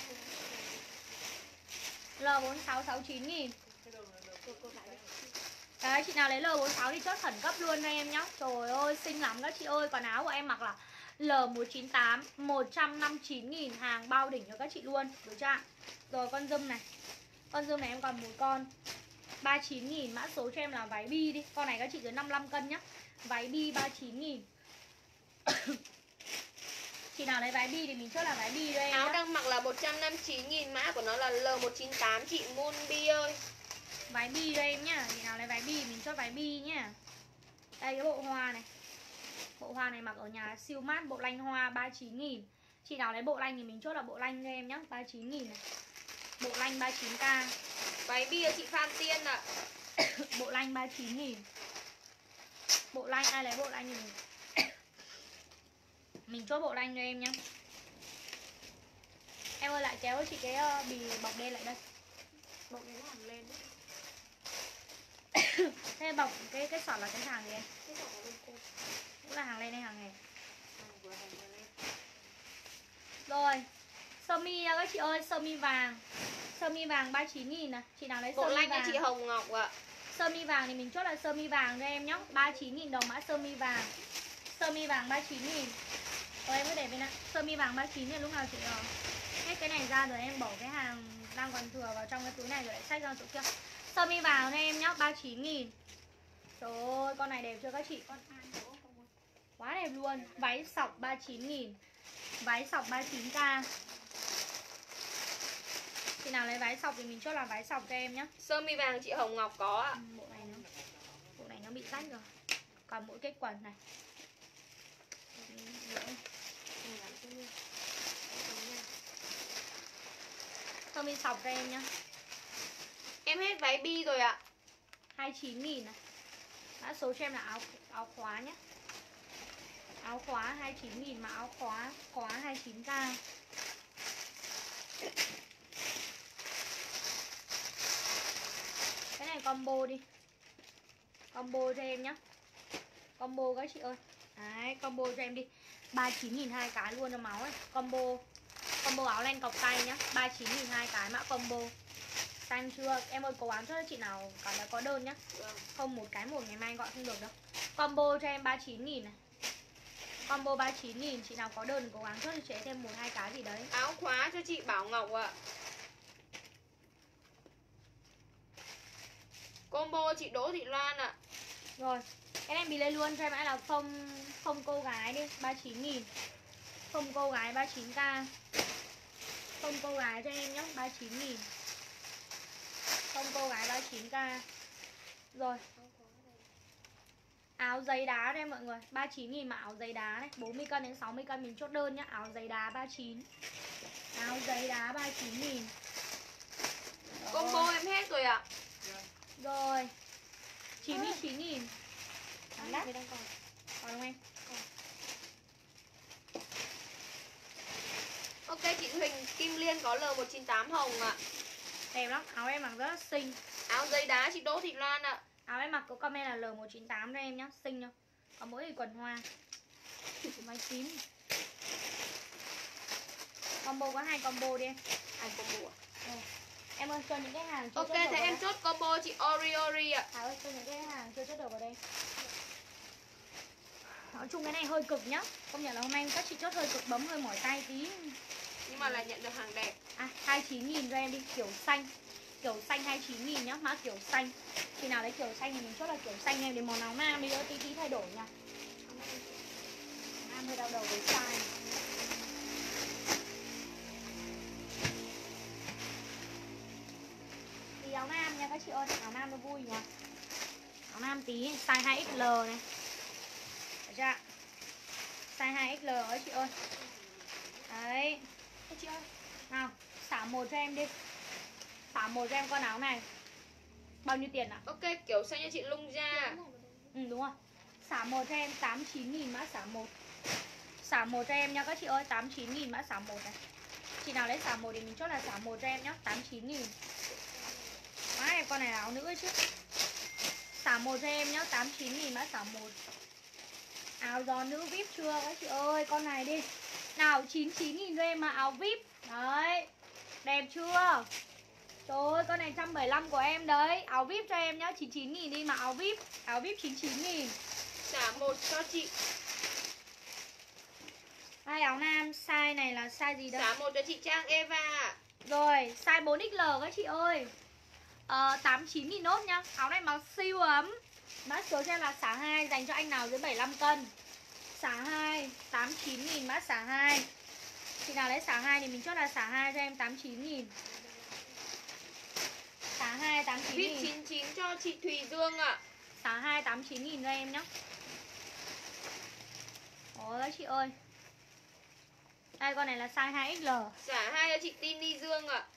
L bốn mươi sáu sáu mươi chín nghìn. Đấy, chị nào lấy L bốn mươi sáu thì chốt khẩn cấp luôn cho em nhá. Trời ơi, xinh lắm các chị ơi. Còn áo của em mặc là L một chín tám, một trăm năm mươi chín nghìn, hàng bao đỉnh cho các chị luôn. Được chưa? Rồi con dâm này. Con dâm này em còn một con ba mươi chín nghìn, mã số cho em là váy bi đi. Con này các chị dưới năm mươi lăm cân nhá. Váy bi ba mươi chín nghìn. Chị nào lấy váy bi thì mình chốt là váy bi cho em. Áo nhá. đang mặc là một trăm năm mươi chín nghìn, mã của nó là L một chín tám chị Moon Bi ơi. Váy bi cho em nhá. Chị nào lấy váy bi mình chốt váy bi nhá. Đây cái bộ hoa này. Bộ hoa này mặc ở nhà siêu mát, bộ lanh hoa ba mươi chín nghìn. Chị nào lấy bộ lanh thì mình chốt là bộ lanh cho em nhá, ba mươi chín nghìn này. Bộ lanh ba mươi chín k. Váy bi chị Phan Tiên ạ. À. Bộ lanh ba mươi chín nghìn. Bộ lanh ai lấy bộ lanh thì mình mình chốt bộ lanh cho em nhá. Em ơi lại kéo chị cái uh, bì bọc đen lại đây. Bọc cái hàng lên đấy. Thế bọc cái cái sọt là cái hàng gì em? Cái sọt của cô. Cũng là hàng lên hay hàng này? Hàng vừa hàng vừa lên. Rồi. Sơ mi nha các chị ơi, sơ mi vàng. Sơ mi vàng ba mươi chín nghìn này. Chị nào lấy sơ bộ mi lanh vàng? cho chị Hồng Ngọc ạ. Sơ mi vàng thì mình chốt là sơ mi vàng cho em nhá, ba mươi chín nghìn đồng mã sơ mi vàng. Sơ mi vàng ba mươi chín nghìn. Rồi em cứ để bên ạ. Sơ mi vàng ba mươi chín thì lúc nào chị uh, hết cái này ra rồi em bỏ cái hàng đang còn thừa vào trong cái túi này rồi lại xách ra chỗ kia. Sơ mi vàng cho em nhá, ba mươi chín nghìn. Trời ơi, con này đẹp chưa các chị? Con quá đẹp luôn. Váy sọc ba mươi chín nghìn. Váy sọc ba mươi chín k. Chị nào lấy váy sọc thì mình chốt là váy sọc cho em nhá. Sơ mi vàng chị Hồng Ngọc có ạ. Ừ, bộ này nó bộ này nó bị rách rồi. Còn mỗi cái quần này. Sơ mi sọc cho em nhá. Em hết váy bi rồi ạ. hai mươi chín nghìn này. Mã số cho em là áo áo khóa nhé. Áo khóa hai mươi chín nghìn mà áo khóa khóa hai mươi chín k. Cái này combo đi. Combo cho em nhá. Combo các chị ơi. Đấy, combo cho em đi. ba mươi chín nghìn hai cái luôn cho máu ấy. Combo. Combo áo len cọc tay nhá. ba mươi chín nghìn hai cái mã combo. Xanh chưa? Em ơi cố gắng cho chị nào còn đã có đơn nhá. Vâng. Không một cái một ngày mai gọi không được đâu. Combo cho em ba mươi chín nghìn này. Combo ba mươi chín nghìn, chị nào có đơn cố gắng chốt cho chị thêm một hai cái gì đấy. Áo khóa cho chị Bảo Ngọc ạ. Combo chị Đỗ Thị Loan ạ. Rồi, cái này mình lên luôn cho em lại là không không cô gái đi, ba mươi chín nghìn. Không cô gái ba mươi chín k. Không cô gái cho em nhé, ba mươi chín nghìn. Không cô gái ba mươi chín k. Rồi. Áo giấy đá đây mọi người, ba mươi chín nghìn mà áo giấy đá này, bốn mươi cân đến sáu mươi cân mình chốt đơn nhá, áo giấy đá ba mươi chín. Áo giấy đá ba mươi chín nghìn. Combo em hết rồi ạ. Rồi. chín mươi chín nghìn. Đắt. Đang còn. Còn không em? Còn. Ok chị Huỳnh Kim Liên có L một chín tám hồng ạ. Đẹp lắm, áo em mặc rất là xinh. Áo giấy đá chị Đỗ Thị Loan ạ. Áo em mặc có comment là L một chín tám cho em nhá, xinh nhá. Có mỗi quần hoa. Váy tím. Combo có hai combo đi em. Hai combo ạ. Ừ. Em ơi cho những cái hàng chưa Ok chốt thế được em vào chốt combo chị Oriori ạ. Thảo ơi cho những cái hàng chưa chốt được vào đây. Nói chung cái này hơi cực nhá. Công nhận là hôm nay các chị chốt hơi cực, bấm hơi mỏi tay tí. Nhưng mà là nhận được hàng đẹp. À hai mươi chín nghìn cho em đi, kiểu xanh. Kiểu xanh hai mươi chín nghìn nhá, mã kiểu xanh. Khi nào lấy kiểu xanh thì mình chốt là kiểu xanh em. Đến món áo nam đi nữa tí tí thay đổi nha. Nam hơi đau đầu với size. Tí áo nam nha các chị ơi, áo nam nó vui nhỉ. Áo nam tí size hai X L này. Được chưa? Size hai X L ấy chị ơi. Đấy. Thế chị ơi. Nào, xả một cho em đi. Xả một cho em con áo này. Bao nhiêu tiền ạ? Ok kiểu xanh cho chị Lung Gia. Ừ đúng rồi. Xả một cho em tám mươi chín nghìn mã xả một. Xả một cho em nha các chị ơi, tám mươi chín nghìn mã xả một này. Chị nào lấy xả một thì mình chốt là xả một cho em nhá, tám mươi chín nghìn. Má em con này là áo nữ ấy chứ. Xả một cho em nhá, tám mươi chín nghìn mã xả một. Áo gió nữ vê i pê chưa các chị ơi, con này đi. Nào chín mươi chín nghìn cho em mà áo vê i pê. Đấy. Đẹp chưa? Trời ơi con này này một trăm bảy mươi lăm của em đấy. Áo vip cho em nhá, chín mươi chín nghìn đi mà áo vip. Áo vip chín mươi chín nghìn. Trả một cho chị. Hai áo nam, size này là size gì đây? Trả một cho chị Trang Eva. Rồi, size bốn ích lờ các chị ơi. Ờ, tám mươi chín nghìn nốt nhá. Áo này màu siêu ấm. Mã số cho em là xả hai, dành cho anh nào dưới bảy mươi lăm cân. Xả hai, tám mươi chín nghìn mã xả hai. Chị nào lấy xả hai thì mình chốt là xả hai cho em tám mươi chín nghìn. Xả hai tám mươi chín vip nghìn. chín mươi chín cho chị Thùy Dương ạ. Xả hai tám mươi chín nghìn cho em nhá. Ôi các chị ơi. Đây con này là size hai ích lờ. Xả hai cho chị Tini Dương ạ.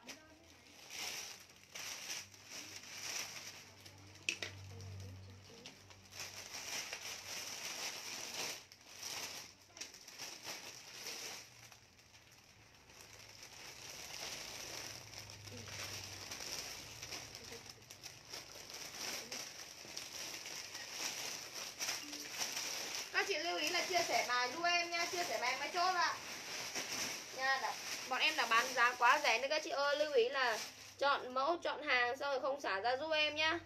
Các chị lưu ý là chia sẻ bài giúp em nha, chia sẻ bài mới chốt ạ. Nha, đã, bọn em đã bán giá quá rẻ nên các chị ơi lưu ý là chọn mẫu, chọn hàng xong rồi không xả ra giúp em nhá.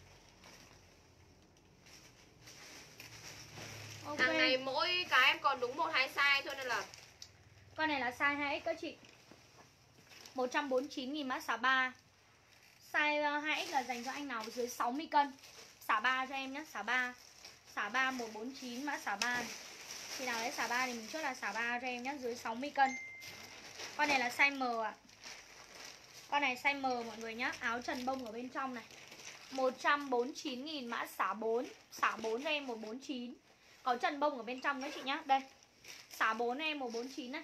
Ok. Hàng này mỗi cái em còn đúng một hai size thôi nên là Con này là size hai ích các chị. một trăm bốn mươi chín nghìn mã xả ba. Size hai ích là dành cho anh nào dưới sáu mươi cân. Xả ba cho em nhé, xả ba. Xả ba một bốn chín mã xả ba. Khi nào lấy xả ba thì mình chốt là xả ba cho em nhé, dưới sáu mươi cân. Con này là size M ạ. À. Con này size M mọi người nhé. Áo trần bông ở bên trong này. một trăm bốn mươi chín nghìn mã xả bốn. Xả bốn cho em một bốn chín. Có trần bông ở bên trong đó chị nhá. Đây. Xả bốn em một bốn chín này.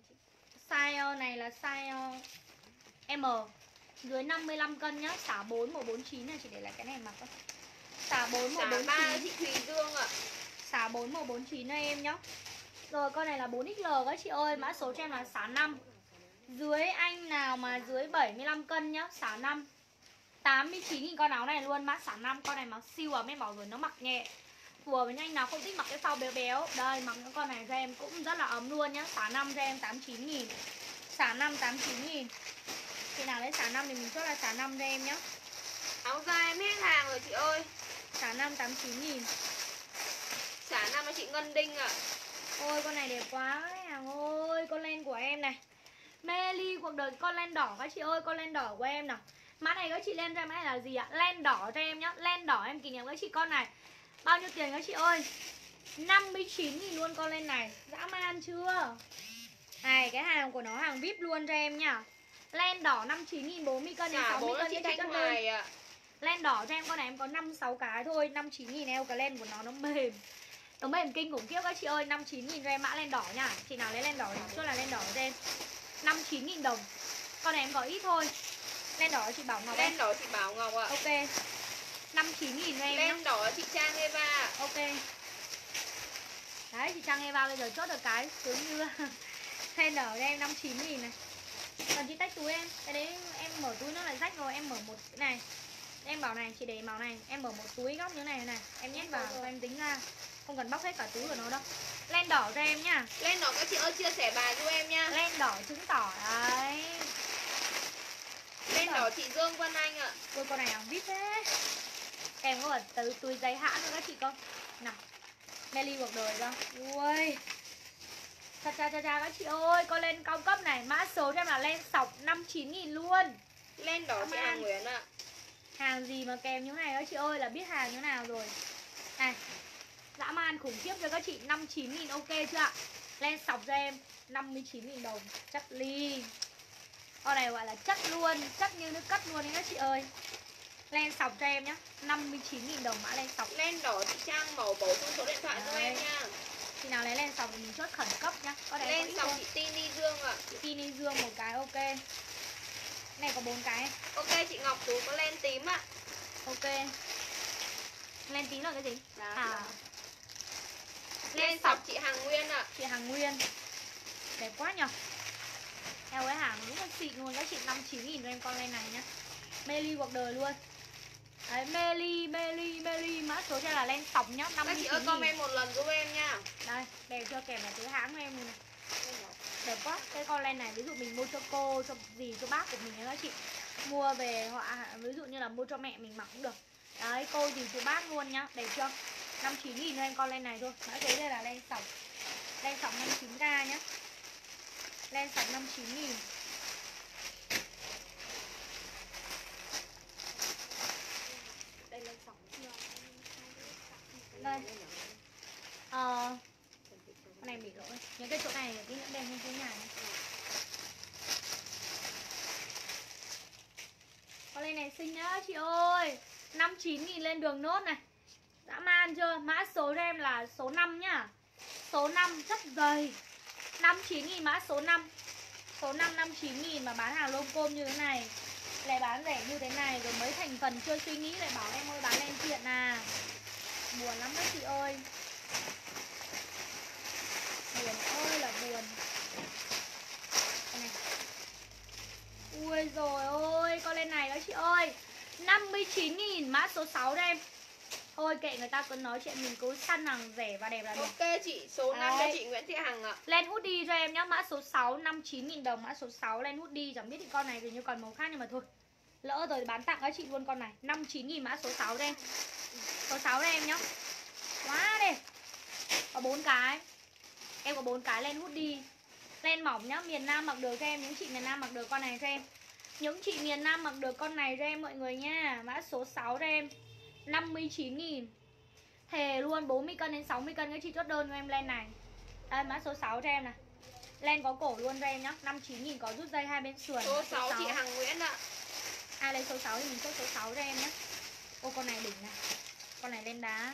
Size này là size M. Dưới năm mươi lăm cân nhá. Xả bốn một bốn chín này, chỉ để lại cái này mặc thôi. Xả bốn một bốn chín. Xả ba chị Thùy Dương ạ. Xả bốn một bốn chín cho em nhá. Rồi con này là bốn ích lờ các chị ơi. Mã số cho em là xả năm. Dưới anh nào mà dưới bảy mươi lăm cân nhá. Xả năm tám mươi chín nghìn con áo này luôn. Mã xả năm. Con này mặc siêu ấm em bảo rồi, nó mặc nhẹ. Phù hợp với anh nào không thích mặc cái phao béo béo. Đây mặc những con này cho em cũng rất là ấm luôn nhá. Xả năm cho em tám mươi chín nghìn. Xả năm tám mươi chín nghìn. Khi nào lấy xả năm thì mình chốt là xả năm cho em nhá. Áo dài em hết hàng rồi chị ơi. Xả năm tám mươi chín nghìn. Xả năm cho chị Ngân Đinh ạ. Ôi con này đẹp quá các hàng ơi. Con len của em này. Mê ly cuộc đời con len đỏ các chị ơi. Con len đỏ của em nào. Mã này các chị lên cho em mã là gì ạ? Len đỏ cho em nhá. Len đỏ em kỷ niệm các chị con này. Bao nhiêu tiền các chị ơi? năm mươi chín nghìn luôn con len này. Dã man chưa? Này cái hàng của nó hàng vip luôn cho em nhá. Len đỏ năm mươi chín nghìn, bốn mươi cân đến sáu mươi cân chị chị Thanh Hoài ạ. Len đỏ cho em con này em có năm sáu cái thôi. Năm mươi chín nghìn eo, cái len của nó nó mềm. Nó mềm kinh khủng khiếp các chị ơi. năm mươi chín nghìn cho em mã len đỏ nha. Chị nào lấy len đỏ thì chốt là len đỏ cho em. năm mươi chín nghìn đồng. Con này em có ít thôi. Len đỏ chị Bảo Ngọc. Len đỏ chị Bảo Ngọc ạ. Ok. năm mươi chín nghìn cho em. Len đỏ chị Trang Eva. Ok. Đấy chị Trang Eva bây giờ chốt được cái sướng như len đỏ cho em năm mươi chín nghìn này. Còn chị tách túi em. Cái đấy em mở túi nó lại rách rồi. Em mở một cái này. Em bảo này, chị để màu này. Em mở một túi góc như này này. Em nhét vào và em tính ra. Không cần bóc hết cả túi của nó đâu. Len đỏ cho em nhá. Len đỏ các chị ơi chia sẻ bài giúp em nha. Len đỏ trứng tỏ đấy. Len đỏ chị Dương Vân Anh ạ. Ôi con này hàng vip thế. Kèm có cả từ túi giấy hãng nữa các chị không? Nào. Melly cuộc đời không? Ui. Cha cha cha cha các chị ơi. Con len cao cấp này. Mã số cho em là len sọc năm mươi chín nghìn luôn. Len đỏ chị Hà Nguyễn ạ. Hàng gì mà kèm như này các chị ơi là biết hàng như nào rồi. Này. Dã man khủng khiếp cho các chị. Năm mươi chín nghìn ok chưa ạ? Len sọc cho em năm mươi chín nghìn đồng. Chất ly. Con này gọi là chất luôn. Chất như nước cất luôn đấy các chị ơi. Len sọc cho em nhá. năm mươi chín nghìn đồng mã len sọc. Len đỏ chị Trang màu bổ sung số điện thoại cho em nha. Khi nào lấy len sọc thì mình chốt khẩn cấp nhá. Con này len sọc chị Tini Dương ạ. Chị Tini Dương một cái ok. Này có bốn cái. Ok chị Ngọc Tú có len tím ạ. Ok. Len tím là cái gì? Đó, À. Len sọc chị Hằng Nguyên ạ. Chị Hằng Nguyên. Đẹp quá nhở. Eo cái hàng đúng là xịn luôn các chị. Năm mươi chín nghìn cho em con len này nhá. Meli cuộc đời luôn. Đấy, Meli, Meli, Meli. Mã số cho là len sọc nhá. năm mươi chín nghìn. Các chị ơi comment một lần giúp em nha. Đây, đẹp chưa, kèm là thứ hãng của em này. Đẹp quá. Cái con len này ví dụ mình mua cho cô, cho gì, cho bác của mình nha các chị. mua về họ ví dụ như là mua cho mẹ mình mặc cũng được. Đấy, cô thì chú bác luôn nhá, đẹp chưa? năm mươi chín nghìn cho em con len này thôi. Mã số đây là len sọc. Len sọc năm mươi chín k nhá. Len sọc năm mươi chín nghìn. Đây len sọc. Đây. Ờ con này bị lỗi. Những cái chỗ này tí nữa đem lên cái nhà nhé. Con len này xinh nhá chị ơi. năm mươi chín nghìn lên đường nốt này. Dã man chưa? Mã số cho em là số năm nhá. Số năm rất dày. năm mươi chín nghìn mã số năm. Số năm năm mươi chín nghìn mà bán hàng lôm côm như thế này. Lại bán rẻ như thế này rồi mấy thành phần chưa suy nghĩ lại bảo em ơi bán lên chuyện à. Buồn lắm các chị ơi. Buồn ơi là buồn. Đây này. Ui rồi ôi, con lên này đó chị ơi. năm mươi chín nghìn mã số sáu cho em. Thôi kệ người ta cứ nói chuyện mình cứ săn hàng rẻ và đẹp là được. Ok chị, số năm cho chị Nguyễn Thị Hằng ạ. Len hoodie cho em nhá, mã số sáu năm mươi chín nghìn đồng, mã số sáu len hoodie, chẳng biết thì con này thì như còn màu khác nhưng mà thôi. Lỡ rồi bán tặng các chị luôn con này, năm mươi chín nghìn mã số sáu cho em. Số sáu cho em nhá. Quá đẹp. Có bốn cái. Em có bốn cái len hoodie. Len mỏng nhá, miền Nam mặc được cho em, những chị miền Nam mặc được con này cho em. Những chị miền Nam mặc được con này cho em mọi người nha. Mã số sáu cho em năm mươi chín nghìn. Thề luôn, bốn mươi cân đến sáu mươi cân các chị chốt đơn cho em len này. Đây mã số sáu cho em này. Len có cổ luôn cho em nhá, năm mươi chín nghìn có rút dây hai bên sườn. Số sáu chị Hằng Nguyễn ạ. Ai lấy số sáu thì mình chốt số sáu cho em nhé. Ô con này đỉnh này. Con này lên đá.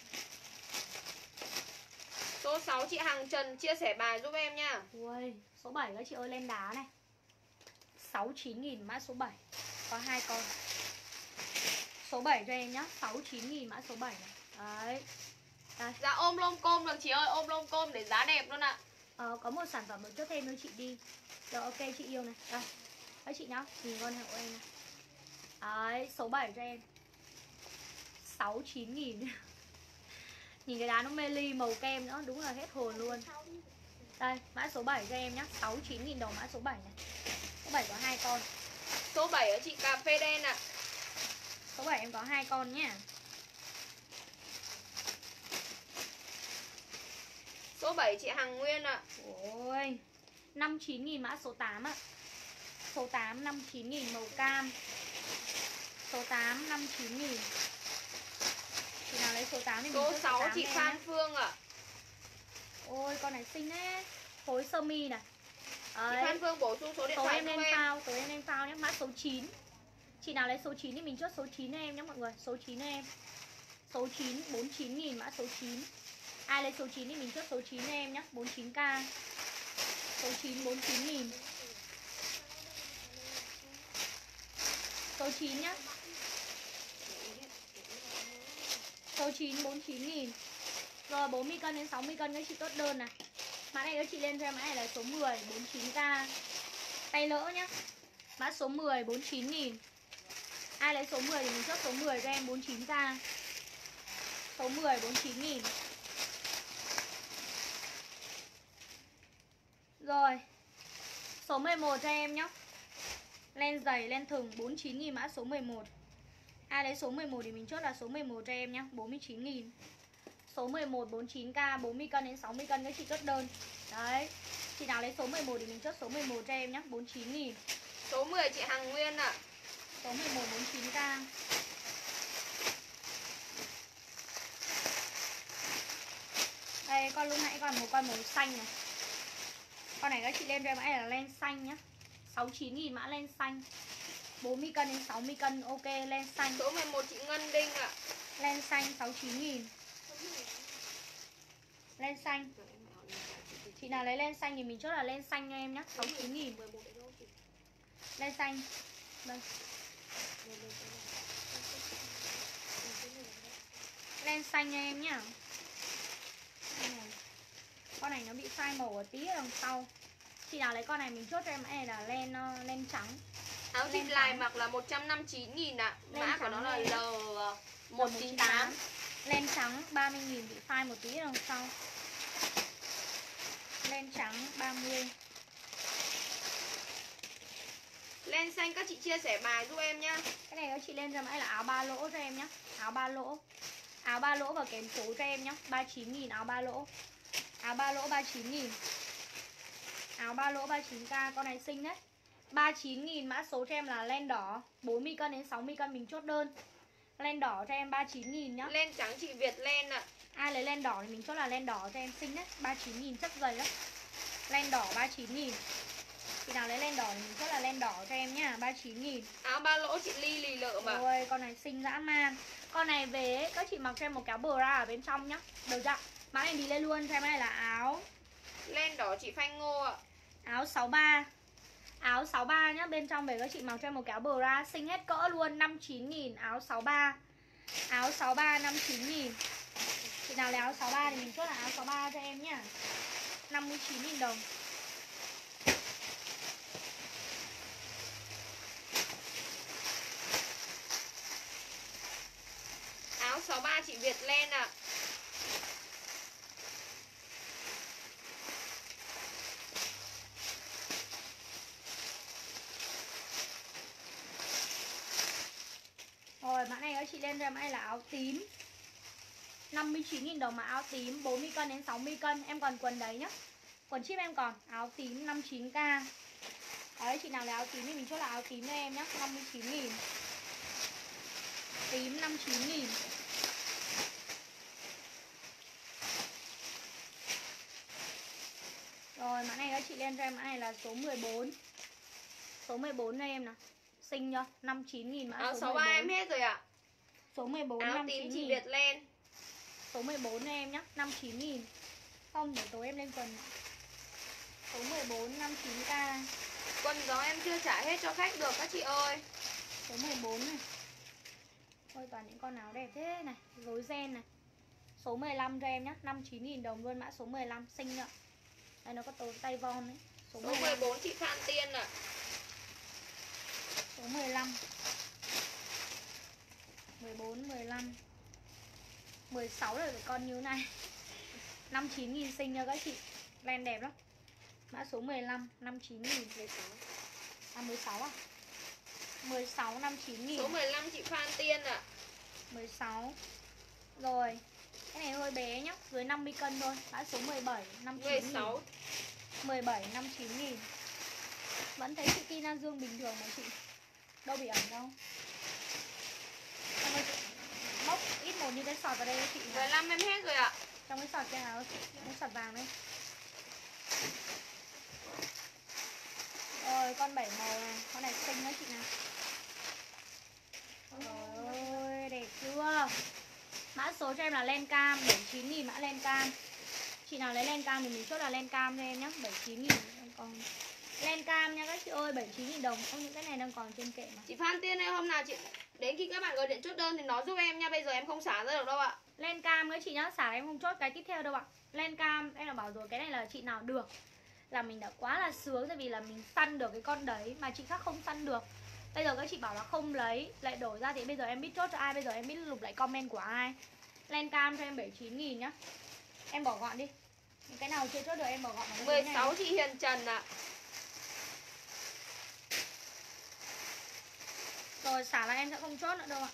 Số sáu chị Hằng Trần chia sẻ bài giúp em nha. Ui, số bảy các chị ơi lên đá này. sáu mươi chín nghìn mã số bảy. Có hai con. Số bảy cho em nhá, sáu mươi chín nghìn mã số bảy này. Đấy. Đây. Dạ ôm lông côm được chị ơi, ôm lông côm để giá đẹp luôn ạ. Ờ, có một sản phẩm được chốt thêm cho chị đi. Rồi ok chị yêu này. Đây. Các chị nhá, nhìn con hàng của em này. Đấy, số bảy cho em sáu mươi chín nghìn. Nhìn cái đá nó mê ly màu kem nữa, đúng là hết hồn luôn. Đây, mã số bảy cho em nhá, sáu mươi chín nghìn đồng mã số bảy này. Số bảy có hai con. Số bảy ở chị cà phê đen ạ. Số bảy em có hai con nhá. Số bảy chị Hằng Nguyên ạ. Ôi, năm mươi chín nghìn mã số tám ạ. Số tám năm mươi chín nghìn màu cam. Số tám năm mươi chín nghìn. Chị nào lấy số tám thì mình Số số sáu chị Phan nhé. Phương ạ. Ôi con này xinh đấy. Phối sơ mi này. Chị Phan Phương bổ sung số điện tối thoại em giúp lên em. phao, tối em lên phao nhé, mã số chín. Chị nào lấy số chín thì mình chốt số chín cho em nhé mọi người. Số chín cho em. Số chín bốn mươi chín nghìn mã số chín. Ai lấy số chín thì mình chốt số chín cho em nhé, bốn mươi chín k. Số chín bốn mươi chín nghìn. Số chín nhá. Số chín bốn mươi chín nghìn. Rồi bốn mươi cân đến sáu mươi cân các chị tốt đơn này. Mã này các chị lên cho em, mã này là số mười bốn mươi chín k. Tay lỡ nhá. Mã số mười bốn mươi chín nghìn. Ai lấy số mười thì mình chốt số mười cho em bốn mươi chín k. Số mười bốn mươi chín nghìn. Rồi. Số mười một cho em nhá. Len dày, len thừng bốn mươi chín nghìn mã số mười một. Ai lấy số mười một thì mình chốt là số mười một cho em nhá, bốn mươi chín nghìn. Số mười một bốn mươi chín k, bốn mươi cân đến sáu mươi cân các chị chốt đơn. Đấy. Chị nào lấy số mười một thì mình chốt số mười một cho em nhá, bốn mươi chín nghìn. Số mười chị Hằng Nguyên ạ. Số mười một bốn mươi chín k. Đây con lúc nãy còn một con màu xanh này. Con này các chị lên cho em là len xanh nhá, sáu mươi chín nghìn mã len xanh. bốn mươi cân đến sáu mươi cân ok len xanh. Số mười một chị Ngân Đinh ạ. Len xanh sáu mươi chín nghìn. Len xanh. Chị nào lấy len xanh thì mình chốt là len xanh cho em nhé, sáu mươi chín nghìn. Len xanh. Đây. Len xanh cho em nhá. Con này nó bị sai màu ở tí ở đằng sau. Chị nào lấy con này mình chốt cho em này là len len trắng. Áo zip lại mặc là một trăm năm mươi chín nghìn ạ. Mã của nó là L một chín tám. Len trắng ba mươi nghìn bị phai một tí ở đằng sau. Len trắng ba mươi. Len xanh các chị chia sẻ bài giúp em nhá. Cái này các chị lên cho mãi là áo ba lỗ cho em nhá. Áo ba lỗ. Áo ba lỗ và kèm số cho em nhá. ba mươi chín nghìn áo ba lỗ. Áo ba lỗ ba mươi chín nghìn. Áo ba lỗ ba mươi chín k, con này xinh đấy. ba mươi chín nghìn mã số cho em là len đỏ, bốn mươi cân đến sáu mươi cân mình chốt đơn. Len đỏ cho em ba mươi chín nghìn nhá. Len trắng chị Việt len ạ. À. Ai lấy len đỏ thì mình chốt là len đỏ cho em, xinh đấy. ba mươi chín nghìn chất dày lắm. Len đỏ ba mươi chín nghìn. Chị nào lấy len đỏ thì mình chốt là len đỏ cho em nhá, ba mươi chín nghìn. Áo ba lỗ chị Ly lì lợ mà. Rồi, con này xinh dã man. Con này về ấy, các chị mặc cho em một kéo bra ở bên trong nhá. Được chưa? Mã này đi lên luôn cho em, này là áo len đỏ chị Phanh Ngô ạ. Áo sáu ba. Áo sáu ba nhá, bên trong về các chị mặc cho em một kéo bra xinh hết cỡ luôn, năm mươi chín nghìn áo sáu ba. Áo sáu ba năm mươi chín nghìn. Chị nào lấy áo sáu ba thì mình chốt là áo sáu ba cho em nhá. năm mươi chín nghìn đồng. Áo sáu ba chị Việt len ạ. À. Rồi, mã này các chị lên cho em ấy là áo tím. năm mươi chín nghìn đồng mà áo tím, bốn mươi cân đến sáu mươi cân. Em còn quần đấy nhá. Quần chip em còn, áo tím năm mươi chín k. Đấy, chị nào lấy áo tím thì mình chốt là áo tím cho em nhá, năm mươi chín nghìn. Tím năm mươi chín nghìn. Rồi, mã này các chị lên cho em, mã này là số mười bốn. Số mười bốn cho em nào. Xinh chưa? năm mươi chín nghìn mã áo số sáu mười bốn. ba em hết rồi ạ. À. Số mười bốn áo năm mươi chín tím chị nghìn. Việt len. Số mười bốn cho em nhá, năm mươi chín nghìn. Không, để tối em lên quần. Số mười bốn năm mươi chín k. Quần gió em chưa trả hết cho khách được các chị ơi. Số mười bốn này. Ôi toàn những con áo đẹp thế này, rối ren này. Số mười lăm cho em nhá, năm mươi chín nghìn đồng luôn mã số mười lăm, xinh nhá. Đây nó có tố tay von đấy. Số, số mười bốn chị Phan Tiên ạ. À. Số mười lăm. mười bốn, mười lăm. mười sáu rồi con như này. năm mươi chín nghìn xinh nha các chị. Len đẹp lắm. Mã số mười lăm, năm mươi chín nghìn. À mười sáu à? mười sáu, năm mươi chín nghìn. Số mười lăm chị Phan Tiên ạ. À. mười sáu. Rồi. Cái này hơi bé nhá, dưới năm mươi cân thôi. Mã số mười bảy, năm mươi chín nghìn. mười sáu. mười bảy, năm mươi chín nghìn. Vẫn thấy chị Tina Dương bình thường mà chị. Đâu bị ẩn đâu. Xong rồi chị móc ít một như cái sọt vào đây chị. mười lăm em hết rồi ạ. À. Trong cái sọt kia nào, cái sọt vàng đây. Rồi con bảy màu này, con này xinh đó chị nào. Ôi đẹp chưa. Mã số cho em là len cam, bảy mươi chín nghìn mã len cam. Chị nào lấy len cam thì mình chốt là len cam cho em nhé, bảy mươi chín nghìn. Còn len cam nha các chị ơi, bảy mươi chín nghìn đồng. Không, những cái này đang còn trên kệ mà. Chị Phan Tiên ơi, hôm nào chị đến khi các bạn gọi điện chốt đơn thì nói giúp em nha. Bây giờ em không xả ra được đâu ạ. Len cam nữa chị nhá, xả em không chốt cái tiếp theo đâu ạ. Len cam em đã bảo rồi, cái này là chị nào được là mình đã quá là sướng, tại vì là mình săn được cái con đấy mà chị khác không săn được. Bây giờ các chị bảo là không lấy, lại đổi ra thì bây giờ em biết chốt cho ai, bây giờ em biết lục lại comment của ai. Len cam cho em bảy mươi chín nghìn nhá. Em bỏ gọn đi. Cái nào chưa chốt được em bỏ gọn vào mười sáu chị Hiền Trần ạ. À. Rồi xả là em sẽ không chốt nữa đâu ạ.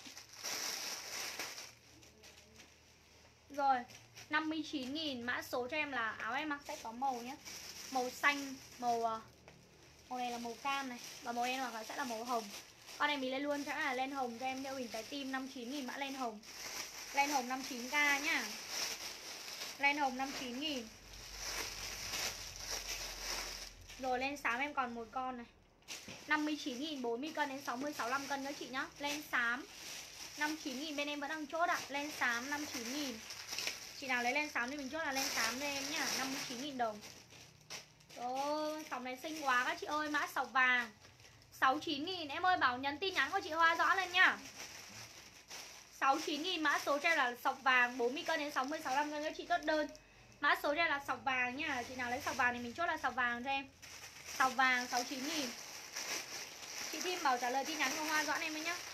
Rồi năm mươi chín nghìn mã số cho em là áo em mặc sẽ có màu nhé. Màu xanh, màu màu này là màu cam này, và màu em mặc sẽ là màu hồng. Con này mình lên luôn chắc là len hồng cho em theo hình trái tim, năm mươi chín nghìn mã len hồng. Len hồng năm mươi chín k nhá. Len hồng năm mươi chín nghìn. Rồi lên xám em còn một con này, năm mươi chín nghìn, bốn mươi cân đến sáu mươi, sáu mươi lăm cân các chị nhá. Len xám năm mươi chín nghìn bên em vẫn đang chốt ạ. À. Len xám năm mươi chín nghìn. Chị nào lấy len xám thì mình chốt là len xám cho em nhá, năm mươi chín nghìn đồng. Ôi, sọc này xinh quá các chị ơi, mã sọc vàng sáu mươi chín nghìn. Em ơi bảo nhấn tin nhắn của chị Hoa rõ lên nhá. sáu mươi chín nghìn mã số cho em là sọc vàng, bốn mươi cân đến sáu mươi, sáu mươi lăm cân các chị chốt đơn. Mã số cho em là sọc vàng nhá. Chị nào lấy sọc vàng thì mình chốt là sọc vàng cho em. Sọc vàng sáu mươi chín nghìn. Chị Thim bảo trả lời tin nhắn của Hoa rõ em ấy nhá.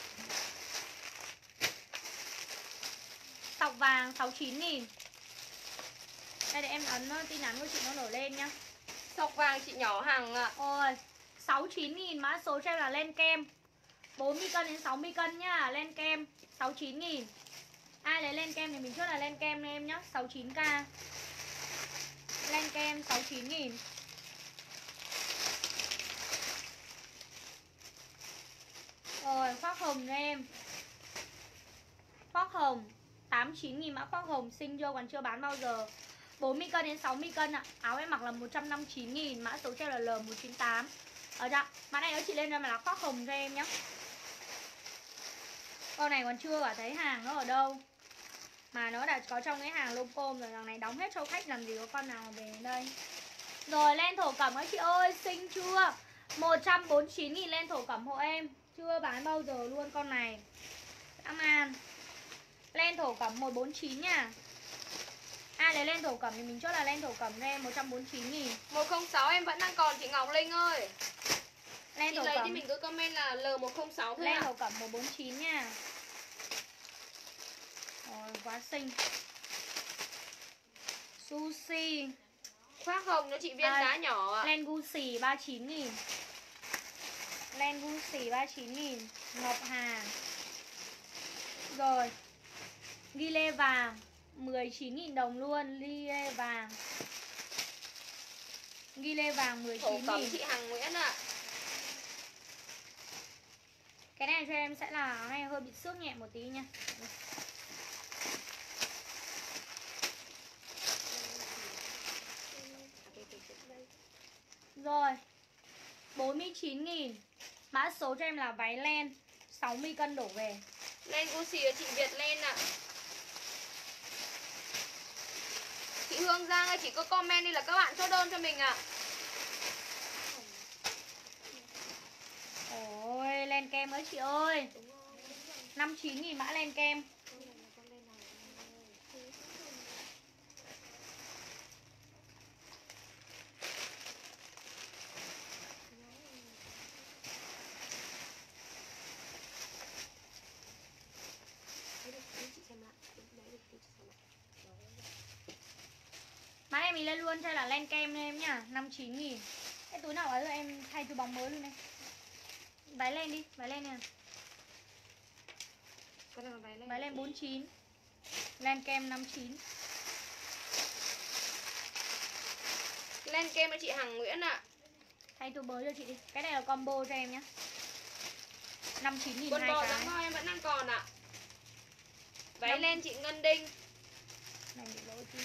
Sọc vàng sáu mươi chín nghìn. Đây để em ấn tin nhắn của chị nó nổi lên nhá. Sọc vàng chị nhỏ hàng ạ. Ôi sáu mươi chín nghìn, mã số cho em là len kem. bốn mươi cân đến sáu mươi cân nhá, len kem sáu mươi chín nghìn. Ai lấy len kem thì mình chốt là len kem em nhá, sáu mươi chín k. Len kem sáu mươi chín nghìn. Rồi, khoác hồng cho em. Khoác hồng tám mươi chín nghìn, mã khoác hồng xinh chưa, còn chưa bán bao giờ. bốn mươi cân đến sáu mươi cân ạ. Áo em mặc là một trăm năm mươi chín nghìn, mã số treo là L một chín tám. Ở chưa? Mã này nó chị lên cho mà là khoác hồng cho em nhá. Con này còn chưa cả thấy hàng nó ở đâu. Mà nó đã có trong cái hàng lôm côm rồi, thằng này đóng hết cho khách làm gì có con nào về đến đây. Rồi len thổ cẩm các chị ơi, xinh chưa? một trăm bốn mươi chín nghìn len thổ cẩm hộ em. Chưa bán bao giờ luôn con này. Dã man. Len thổ cẩm một trăm bốn mươi chín nha. Ai lấy len thổ cẩm thì mình chốt là len thổ cẩm cho em một trăm bốn mươi chín nghìn. một không sáu em vẫn đang còn chị Ngọc Linh ơi. Len Chị thổ lấy cẩm thì mình cứ comment là L một không sáu thôi len ạ. thổ cẩm một trăm bốn mươi chín nha. Rồi quá xinh. Sushi Khoác hồng cho chị viên à, giá nhỏ ạ. len Gucci ba mươi chín nghìn. Len Gucci ba mươi chín nghìn. Ngọc Hà. Rồi ghi lê vàng mười chín nghìn đồng luôn. Ghi lê vàng Ghi lê vàng mười Thổ chín cẩm nghìn. chị Hằng Nguyễn ạ. Cái này cho em sẽ là áo này hơi bị xước nhẹ một tí nha. Rồi bốn mươi chín nghìn. Mã số cho em là váy len sáu mươi cân đổ về. Len Gucci của chị Việt Len ạ. Chị Hương Giang ơi, chị có comment đi là các bạn chốt đơn cho mình ạ. Ôi len kem ơi chị ơi, năm mươi chín nghìn mã len kem. Mã này mình lên luôn cho là len kem cho em nhá, năm mươi chín nghìn. Cái túi nào ấy rồi em thay túi bóng mới luôn này. Váy lên đi, váy lên nè. Váy lên bốn mươi chín. Len kem năm mươi chín. Len kem cho chị Hằng Nguyễn ạ. Thay túi mới cho chị đi. Cái này là combo cho em nhá, năm mươi chín nghìn Quần hai bò cái. trắng bao em vẫn đang còn ạ. Váy năm... lên chị Ngân Đinh. Này bị lỗi chứ.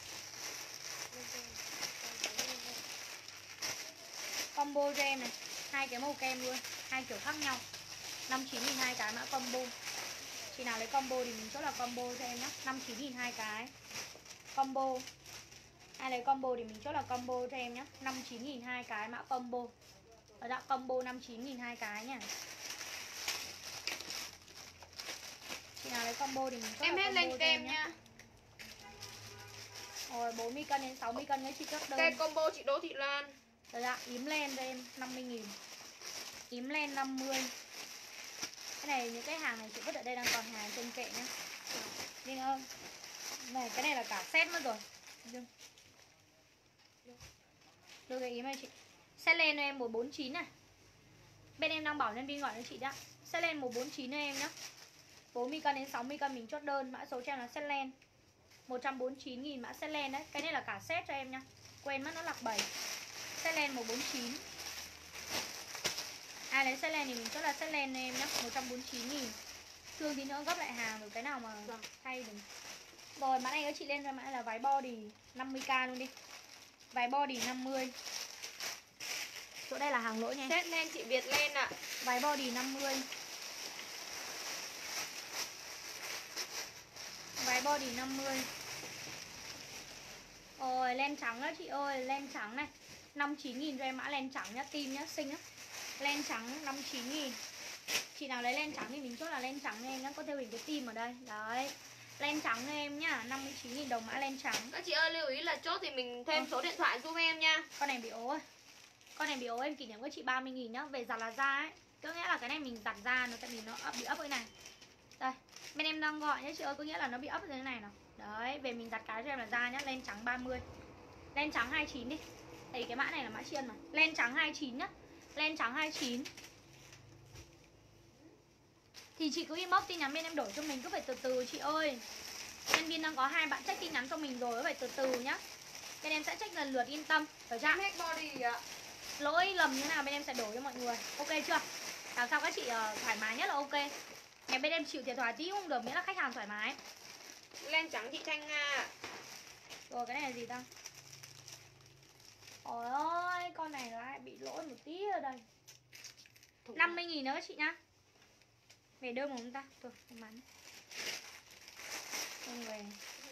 Combo cho em này, hai cái màu kem luôn, hai kiểu khác nhau. năm mươi chín nghìn hai cái mã combo. Chị nào lấy combo thì mình chốt là combo cho em nhé. năm mươi chín nghìn hai cái combo. Ai lấy combo thì mình chốt là combo cho em nhé. năm mươi chín nghìn hai cái mã combo. Ở đã combo năm mươi chín nghìn hai cái nha. Chị nào lấy combo thì mình chốt Em là hết combo lên cho kem em nhé. nha. Rồi bốn mươi cân đến sáu mươi cân với chị chốt đơn. Cây combo chị Đỗ Thị Lan. Rồi dạ, yếm len cho em năm mươi nghìn. Yếm len năm mươi. Cái này, những cái hàng này chị vứt ở đây đang còn hàng trên kệ nhá. Đi nữa. Này, cái này là cả set mất rồi. Đưa, Đưa cái yếm này chị. Set lên cho em một bốn chín này. Bên em đang bảo nhân viên gọi cho chị đã. Set lên một bốn chín cho em nhá. bốn mươi cân đến sáu mươi cân mình chốt đơn. Mã số cho em là set len một trăm bốn mươi chín nghìn mã set len đấy. Cái này là cả set cho em nhá. Quên mất nó lạc bảy. Set len một bốn chín. Ai lấy set len thì mình chốt là set len em nhá, một trăm bốn mươi chín nghìn. Thương tí nữa gấp lại hàng rồi cái nào mà Vâng. thay đừng. Rồi mã này các chị lên cho mã là váy body năm mươi k luôn đi. Váy body năm mươi. Chỗ đây là hàng lỗi nha. Set lên chị Việt Len ạ. Váy body năm mươi. Váy body năm mươi. Ôi len trắng đó chị ơi, len trắng này năm mươi chín nghìn cho em mã len trắng nhá, tim nhá, xinh á. Len trắng năm mươi chín nghìn. Chị nào lấy len trắng thì mình chốt là len trắng em nhá, có theo hình cái tim ở đây. Đấy. Len trắng cho em nhá, năm mươi chín nghìn đồng mã len trắng. Các chị ơi lưu ý là chốt thì mình thêm ừ. số điện thoại giúp em nha. Con này bị ố ơi. Con này bị ố em kỷ niệm với chị ba mươi nghìn nhá. Về giặt là da ấy. Có nghĩa là cái này mình giặt da nó tại vì nó bị ấp cái này. Đây, bên em đang gọi nhá chị ơi, có nghĩa là nó bị ấp như thế này nào. Đấy, về mình giặt cái cho em là da nhá, len trắng ba mươi. Len trắng hai mươi chín đi. Tại vì cái mã này là mã chiên mà. Len trắng hai mươi chín nhá. Len trắng hai mươi chín. Thì chị cứ inbox tin nhắn bên em đổi cho mình, cứ phải từ từ chị ơi. Nhân viên đang có hai bạn check tin nhắn cho mình rồi, cứ phải từ từ nhá. Bên em sẽ check lần lượt, yên tâm. Phải chưa? Hết body ạ. Lỗi lầm như nào bên em sẽ đổi cho mọi người. Ok chưa? Làm sao các chị uh, thoải mái nhất là ok. Ngày bên em chịu thiệt thòi tí cũng được, miễn là khách hàng thoải mái. Len trắng chị Thanh Nga. Rồi cái này là gì ta? Ôi ơi, con này lại bị lỗi một tí ở đây. năm mươi nghìn nữa các chị nhá. Về đơn không ta? Thôi, không bán. Không về.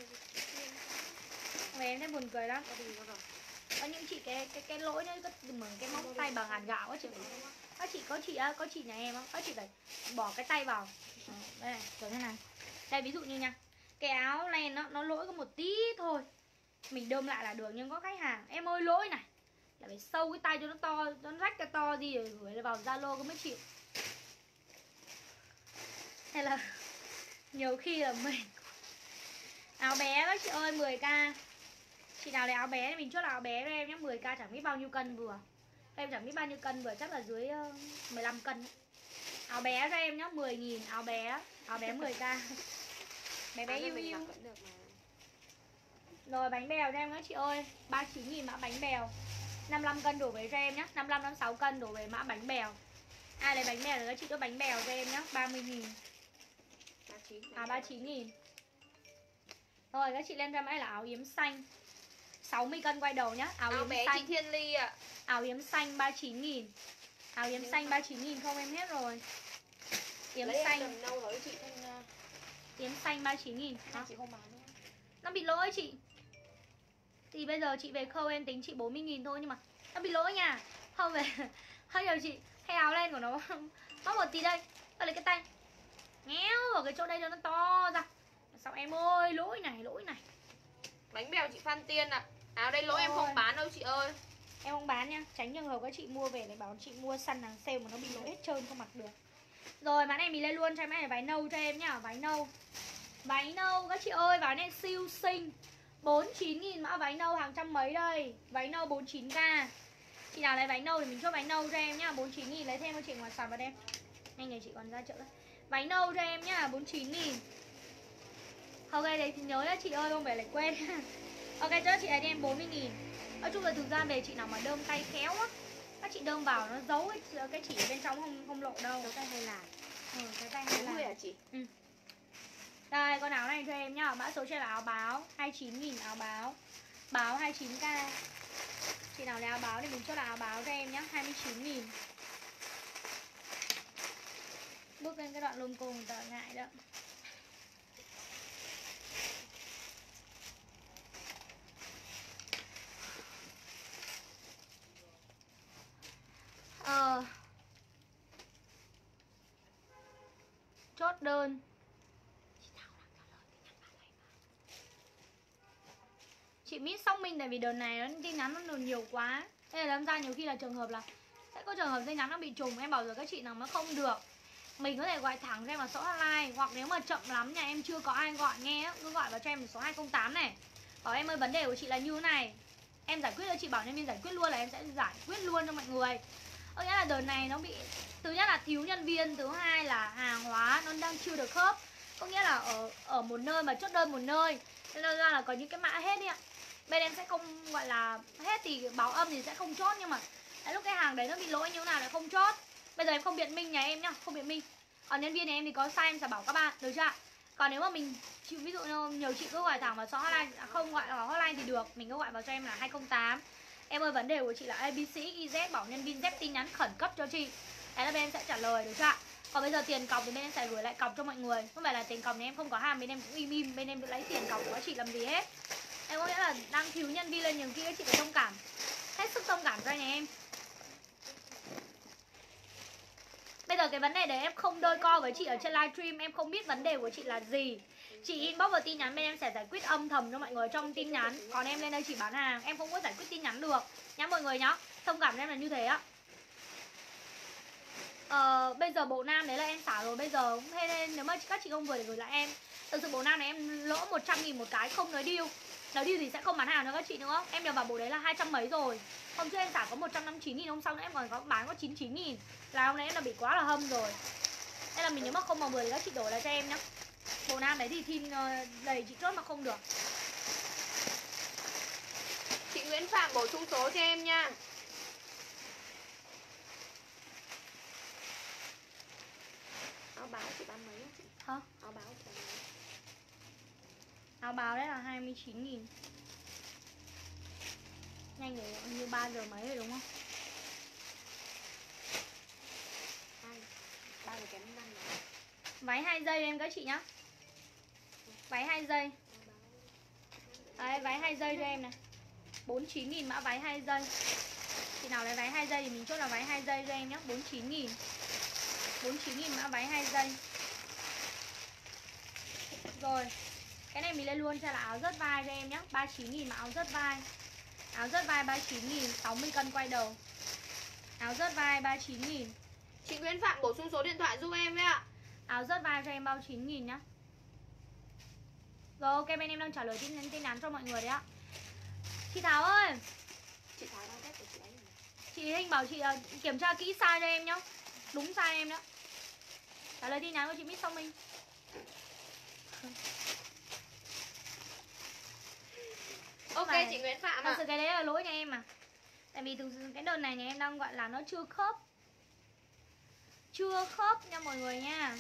Về em thấy buồn cười lắm. Có những chị cái cái cái lỗi đấy, có mở cái móng tay bằng hạt gạo các chị. Các chị có chị á, có chị nhà em không? Các chị phải bỏ cái tay vào. Ờ, đây này, kiểu thế này. Đây ví dụ như nha. Cái áo len nó nó lỗi có một tí thôi. Mình đơm lại là được, nhưng có khách hàng em ơi lỗi này là phải sâu cái tay cho nó to, nó rách cái to đi rồi gửi vào Zalo có mới chịu. Hay là nhiều khi là mình áo bé các chị ơi, mười k. Chị nào lấy áo bé thì mình chốt là áo bé cho em nhé. Mười k chẳng biết bao nhiêu cân vừa. Em chẳng biết bao nhiêu cân vừa, chắc là dưới uh, mười lăm cân. Áo bé cho em nhé, mười nghìn. Áo bé, áo bé mười k. Bé bé yêu yêu. Rồi bánh bèo cho em các chị ơi, ba mươi chín nghìn mã bánh bèo. Năm mươi lăm cân đổ về cho em nhé. năm mươi lăm năm mươi sáu cân đổ về mã bánh bèo. Ai lấy bánh bèo thì các chị cho bánh bèo cho em nhé. ba mươi nghìn. À ba mươi chín nghìn. Rồi các chị lên cho em là áo yếm xanh, sáu mươi cân quay đầu nhá. Áo, Áo yếm bé xanh. chị Thiên Ly ạ. Áo yếm xanh ba mươi chín nghìn. Áo yếm xanh ba mươi chín nghìn không em hết rồi. Yếm lấy xanh. Em nâu rồi chị Thanh. Yếm xanh ba mươi chín nghìn. Chị không bán nữa. Nó bị lỗi chị. Thì bây giờ chị về khâu em tính chị bốn mươi nghìn thôi, nhưng mà nó bị lỗi nha. Không về. Hơi giờ chị hay áo len của nó móc một tí đây. Ở lấy cái tay ngéo ở cái chỗ đây cho nó to ra. Sao em ơi, lỗi này, lỗi này. Bánh bèo chị Phan Tiên ạ. À. Áo đây lỗi em không bán đâu chị ơi. Em không bán nha, tránh trường hợp các chị mua về để bảo chị mua săn hàng sale mà nó bị lỗi hết trơn không mặc được. Rồi mã này mình lên luôn cho em này váy nâu cho em nhá, váy nâu. Váy nâu các chị ơi, váy này siêu xinh. bốn mươi chín nghìn mã váy nâu, hàng trăm mấy đây. Váy nâu bốn mươi chín k. Chị nào lấy váy nâu thì mình chốt váy nâu cho em nhá, bốn mươi chín nghìn lấy thêm cho chị ngoài sàn vào em. Nhanh này chị còn ra chợ đấy. Váy nâu cho em nhá, bốn mươi chín nghìn. Ok đấy thì nhớ nhá chị ơi, không phải lại quên. Ok cho chị ấy em bốn mươi nghìn. Nói chung là thực ra về chị nào mà đơm tay khéo á, các chị đơm vào nó giấu cái, cái chỉ ở bên trong không không lộ đâu. Cái tay hay là. Ừ, cái tay hay là. bốn mươi hả chị? Ừ. Đây con áo này cho em nhá, mã số trên là áo báo hai mươi chín nghìn, áo báo. Báo hai mươi chín k. Chị nào lấy áo báo thì mình chốt là áo báo cho em nhá, hai mươi chín nghìn. Bước lên cái đoạn lùm cùng tờ ngại đó. Ờ Chốt đơn. Chị miss xong mình tại vì đợt này nó tin nhắn nó nhiều quá. Thế là đâm ra nhiều khi là trường hợp là sẽ có trường hợp tin nhắn nó bị trùng. Em bảo rồi các chị nào mà không được, mình có thể gọi thẳng cho em vào số hotline. Hoặc nếu mà chậm lắm nhà em chưa có ai gọi nghe, cứ gọi vào cho em số hai không tám này. Bảo em ơi vấn đề của chị là như thế này, em giải quyết cho chị, bảo nhân viên giải quyết luôn là em sẽ giải quyết luôn cho mọi người. Có nghĩa là đợt này nó bị, thứ nhất là thiếu nhân viên, thứ hai là hàng hóa nó đang chưa được khớp. Có nghĩa là ở ở một nơi mà chốt đơn một nơi, nên ra là có những cái mã hết đi ạ. Bên em sẽ không gọi là hết thì báo âm thì sẽ không chốt, nhưng mà đến lúc cái hàng đấy nó bị lỗi như thế nào lại không chốt. Bây giờ em không biện minh nhà em nhá, không biện minh. Còn nhân viên nhà em thì có sai em sẽ bảo các bạn, được chưa? Còn nếu mà mình chịu, ví dụ như nhiều chị cứ gọi thẳng vào số hotline, à, không gọi vào hotline thì được, mình cứ gọi vào cho em là hai không tám. Em ơi vấn đề của chị là a bê xê i zét, bảo nhân viên dép tin nhắn khẩn cấp cho chị. Đấy là bên em sẽ trả lời, được chưa? Còn bây giờ tiền cọc thì bên em sẽ gửi lại cọc cho mọi người. Không phải là tiền cọc thì em không có hàng, bên em cũng im im, bên em lấy tiền cọc của các chị làm gì hết. Em có nghĩa là đang thiếu nhân viên lên, nhiều khi các chị phải thông cảm, hết sức thông cảm cho nhà em. Bây giờ cái vấn đề đấy em không đôi co với chị ở trên livestream, em không biết vấn đề của chị là gì. Chị inbox vào tin nhắn bên em sẽ giải quyết âm thầm cho mọi người trong tin nhắn. Còn em lên đây chỉ bán hàng, em không có giải quyết tin nhắn được nhá mọi người nhá. Thông cảm em là như thế á. Ờ, bây giờ bộ nam đấy là em xả rồi, bây giờ cũng thế nên nếu mà các chị không vừa để gửi lại em. Thực sự bộ nam này em lỗ một trăm nghìn một cái, không nói điêu. Nếu đi thì sẽ không bán hàng nữa các chị nữa. Em đều bảo bộ đấy là hai trăm mấy rồi. Hôm trước em xả có một trăm năm mươi chín nghìn, hôm sau nữa em còn có bán có chín mươi chín nghìn. Là hôm nay em đã bị quá là hâm rồi. Nên là mình nếu mà không màu mười thì các chị đổi lại cho em nhá. Bộ nam đấy thì thiên đầy chị chốt mà không được. Chị Nguyễn Phạm bổ sung số cho em nha. Áo báo chị bán mấy hả chị? Hả? Áo báo chị bán mấy? Áo báo đấy là hai mươi chín nghìn. Nhanh để như ba giờ mấy rồi đúng không? Hai, ba giờ kém năm rồi. Váy hai giây em các chị nhá. Váy hai giây. Đấy, váy hai giây cho em này. bốn mươi chín nghìn mã váy hai giây. Chị nào lấy váy hai giây thì mình chốt là váy hai giây cho em nhé. bốn mươi chín nghìn. bốn mươi chín nghìn mã váy hai giây. Rồi. Cái này mình lên luôn cho là áo rớt vai cho em nhé. ba mươi chín nghìn mã áo rớt vai. Áo rớt vai ba mươi chín nghìn, sáu mươi cân quay đầu. Áo rớt vai ba mươi chín nghìn. Chị Nguyễn Phạm bổ sung số điện thoại giúp em với ạ. Áo rớt vai cho em ba mươi chín nghìn nhá. Rồi ok, bên em đang trả lời tin, tin nhắn cho mọi người đấy ạ. Chị Thảo ơi. Chị Thảo đang test của chị ấy. Chị Hình bảo chị uh, kiểm tra kỹ size cho em nhá. Đúng size em đó. Trả lời tin nhắn của chị Miss Song Minh. Ok Phải, chị Nguyễn Phạm thật ạ. sự cái đấy là lỗi nhà em mà. Tại vì thực sự cái đợt này nhà em đang gọi là nó chưa khớp. Chưa khớp nha mọi người nha.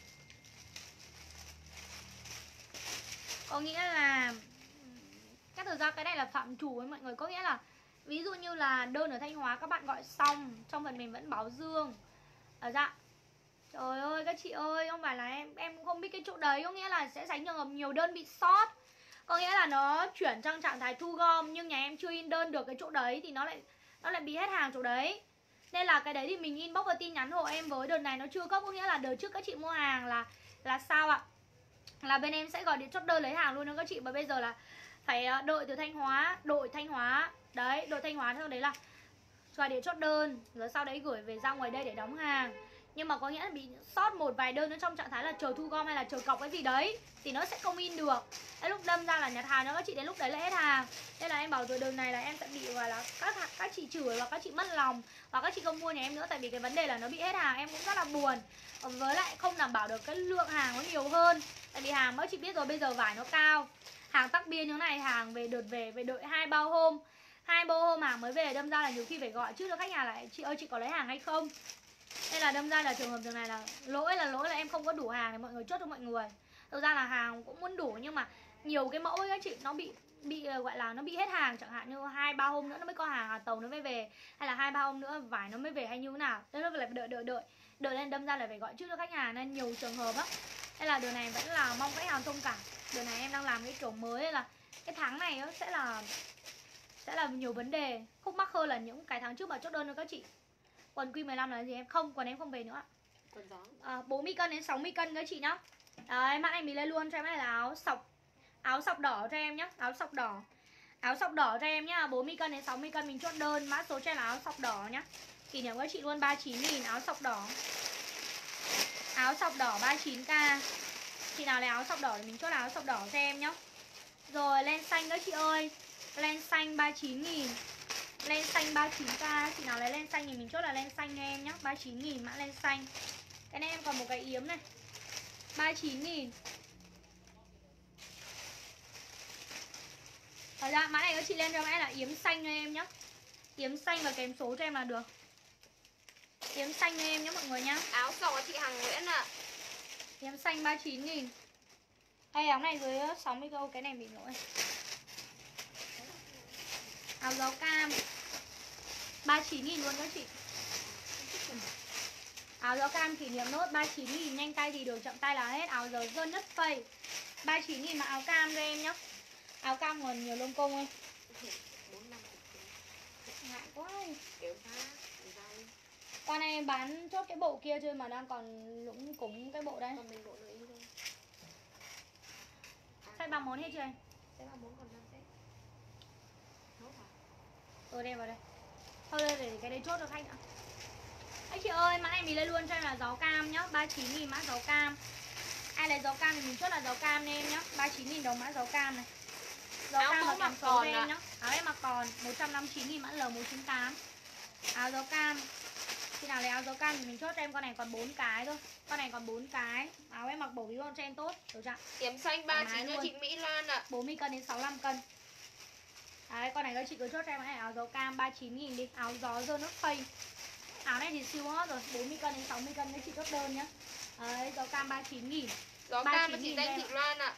Có nghĩa là cái thực ra cái này là phạm chủ với mọi người. Có nghĩa là ví dụ như là đơn ở Thanh Hóa các bạn gọi xong, trong phần mềm vẫn báo dương. Ở dạ. Trời ơi các chị ơi, không phải là em em không biết cái chỗ đấy. Có nghĩa là sẽ tránh trường hợp nhiều đơn bị sót. Có nghĩa là nó chuyển sang trạng thái thu gom, nhưng nhà em chưa in đơn được cái chỗ đấy thì nó lại nó lại bị hết hàng chỗ đấy. Nên là cái đấy thì mình inbox và tin nhắn hộ em với. Đợt này nó chưa cấp, có nghĩa là đợt trước các chị mua hàng là là sao ạ? Là bên em sẽ gọi điện chốt đơn lấy hàng luôn đó các chị. Và bây giờ là phải đợi từ Thanh Hóa, đội Thanh Hóa. Đấy, đội Thanh Hóa sau đấy là gọi điện chốt đơn, rồi sau đấy gửi về ra ngoài đây để đóng hàng. Nhưng mà có nghĩa là bị sót một vài đơn nữa trong trạng thái là chờ thu gom hay là chờ cọc cái gì đấy thì nó sẽ không in được. Đấy, lúc đâm ra là nhặt hàng cho các chị, đến lúc đấy là hết hàng. Nên là em bảo rồi đợt này là em sẽ bị gọi là các các chị chửi và các chị mất lòng và các chị không mua nhà em nữa. Tại vì cái vấn đề là nó bị hết hàng, em cũng rất là buồn. Với lại không đảm bảo được cái lượng hàng nó nhiều hơn. Tại vì hàng các chị biết rồi, bây giờ vải nó cao, hàng tắc biên như này, hàng về đợt về về đợi hai bao hôm, hai bao hôm hàng mới về, đâm ra là nhiều khi phải gọi trước cho khách hàng là chị ơi chị có lấy hàng hay không. Nên là đâm ra là trường hợp trường này là lỗi là lỗi là em không có đủ hàng để mọi người chốt cho mọi người. Thực ra là hàng cũng muốn đủ nhưng mà nhiều cái mẫu ấy các chị nó bị bị gọi là nó bị hết hàng, chẳng hạn như hai ba hôm nữa nó mới có hàng, hàng tàu nó mới về, hay là hai ba hôm nữa vải nó mới về hay như thế nào. Nên nó phải đợi đợi đợi đợi lên, đâm ra là phải gọi trước cho khách hàng, nên nhiều trường hợp á. Nên là đợt này vẫn là mong khách hàng thông cảm. Đợt này em đang làm cái kiểu mới là cái tháng này nó sẽ là sẽ là nhiều vấn đề khúc mắc hơn là những cái tháng trước mà chốt đơn cho các chị. Quần Q mười lăm là gì em? Không, quần em không về nữa. Quần gió. À, bốn mươi cân đến sáu mươi cân các chị nhá. Đấy, mã này mình lên luôn cho em, này là áo sọc áo sọc đỏ cho em nhá, áo sọc đỏ. Áo sọc đỏ cho em nhá, bốn mươi cân đến sáu mươi cân mình chốt đơn, mã số cho em là áo sọc đỏ nhá. Kỷ niệm các chị luôn ba mươi chín nghìn áo sọc đỏ. Áo sọc đỏ ba mươi chín k. Chị nào lấy áo sọc đỏ thì mình chốt là áo sọc đỏ cho em nhá. Rồi len xanh các chị ơi. Len xanh ba mươi chín nghìn. Len xanh ba mươi chín k. Chị nào lấy len xanh thì mình chốt là len xanh cho em nhá, ba mươi chín nghìn mã len xanh. Cái này em còn một cái yếm này, ba mươi chín nghìn. Thật ra mã này các chị lên cho mã là yếm xanh cho em nhá. Yếm xanh và kèm số cho em là được. Yếm xanh cho em nhé mọi người nhá. Áo sọc của chị Hằng Nguyễn ạ. À. Yếm xanh ba mươi chín nghìn. Hay áo này dưới sáu mươi câu, cái này bị lỗi. Áo gió cam ba mươi chín nghìn luôn các chị. Áo gió cam kỷ niệm nốt ba mươi chín nghìn, nhanh tay thì được, chậm tay là hết. Áo gió dơn nhất phây ba mươi chín nghìn mà áo cam cho em nhá. Áo cam còn nhiều lông công em. Ngại quá. Con này bán chốt cái bộ kia thôi mà đang còn lũng cúng cái bộ đây. Còn mình bộ nội y thôi. Sai ba món hết chưa em? Sai ba món còn năm set. Nốt à? Ừ đây vào đây. Thôi đây để cái đấy chốt cho khách ạ. Anh chị ơi, mã này mình lên luôn cho em là gió cam nhá, ba mươi chín nghìn mã gió cam. Ai lấy gió cam thì mình chốt là gió cam nên em nhá, ba mươi chín nghìn đồng mã gió cam này. Gió Áo cam mẫu và kèm mặc số còn cho ạ. em nhá. Áo em mặc còn một trăm năm mươi chín nghìn mã L một chín tám. Áo gió cam. Khi nào lấy áo gió cam thì mình chốt cho em con này còn bốn cái thôi. Con này còn bốn cái. Áo em mặc bổ víu con cho em tốt, được chưa? Yếm xanh ba chín cho chị Mỹ Loan ạ. bốn mươi cân đến sáu mươi lăm cân. Đấy, con này các chị cứ chốt cho em cái áo gió cam ba mươi chín nghìn đi. Áo gió dơ nước phây. Áo này thì siêu hot rồi, bốn mươi cân đến sáu mươi cân các chị chốt đơn nhá. Đấy, gió cam ba mươi chín nghìn. Gió cam cho chị Danh Thị Loan ạ.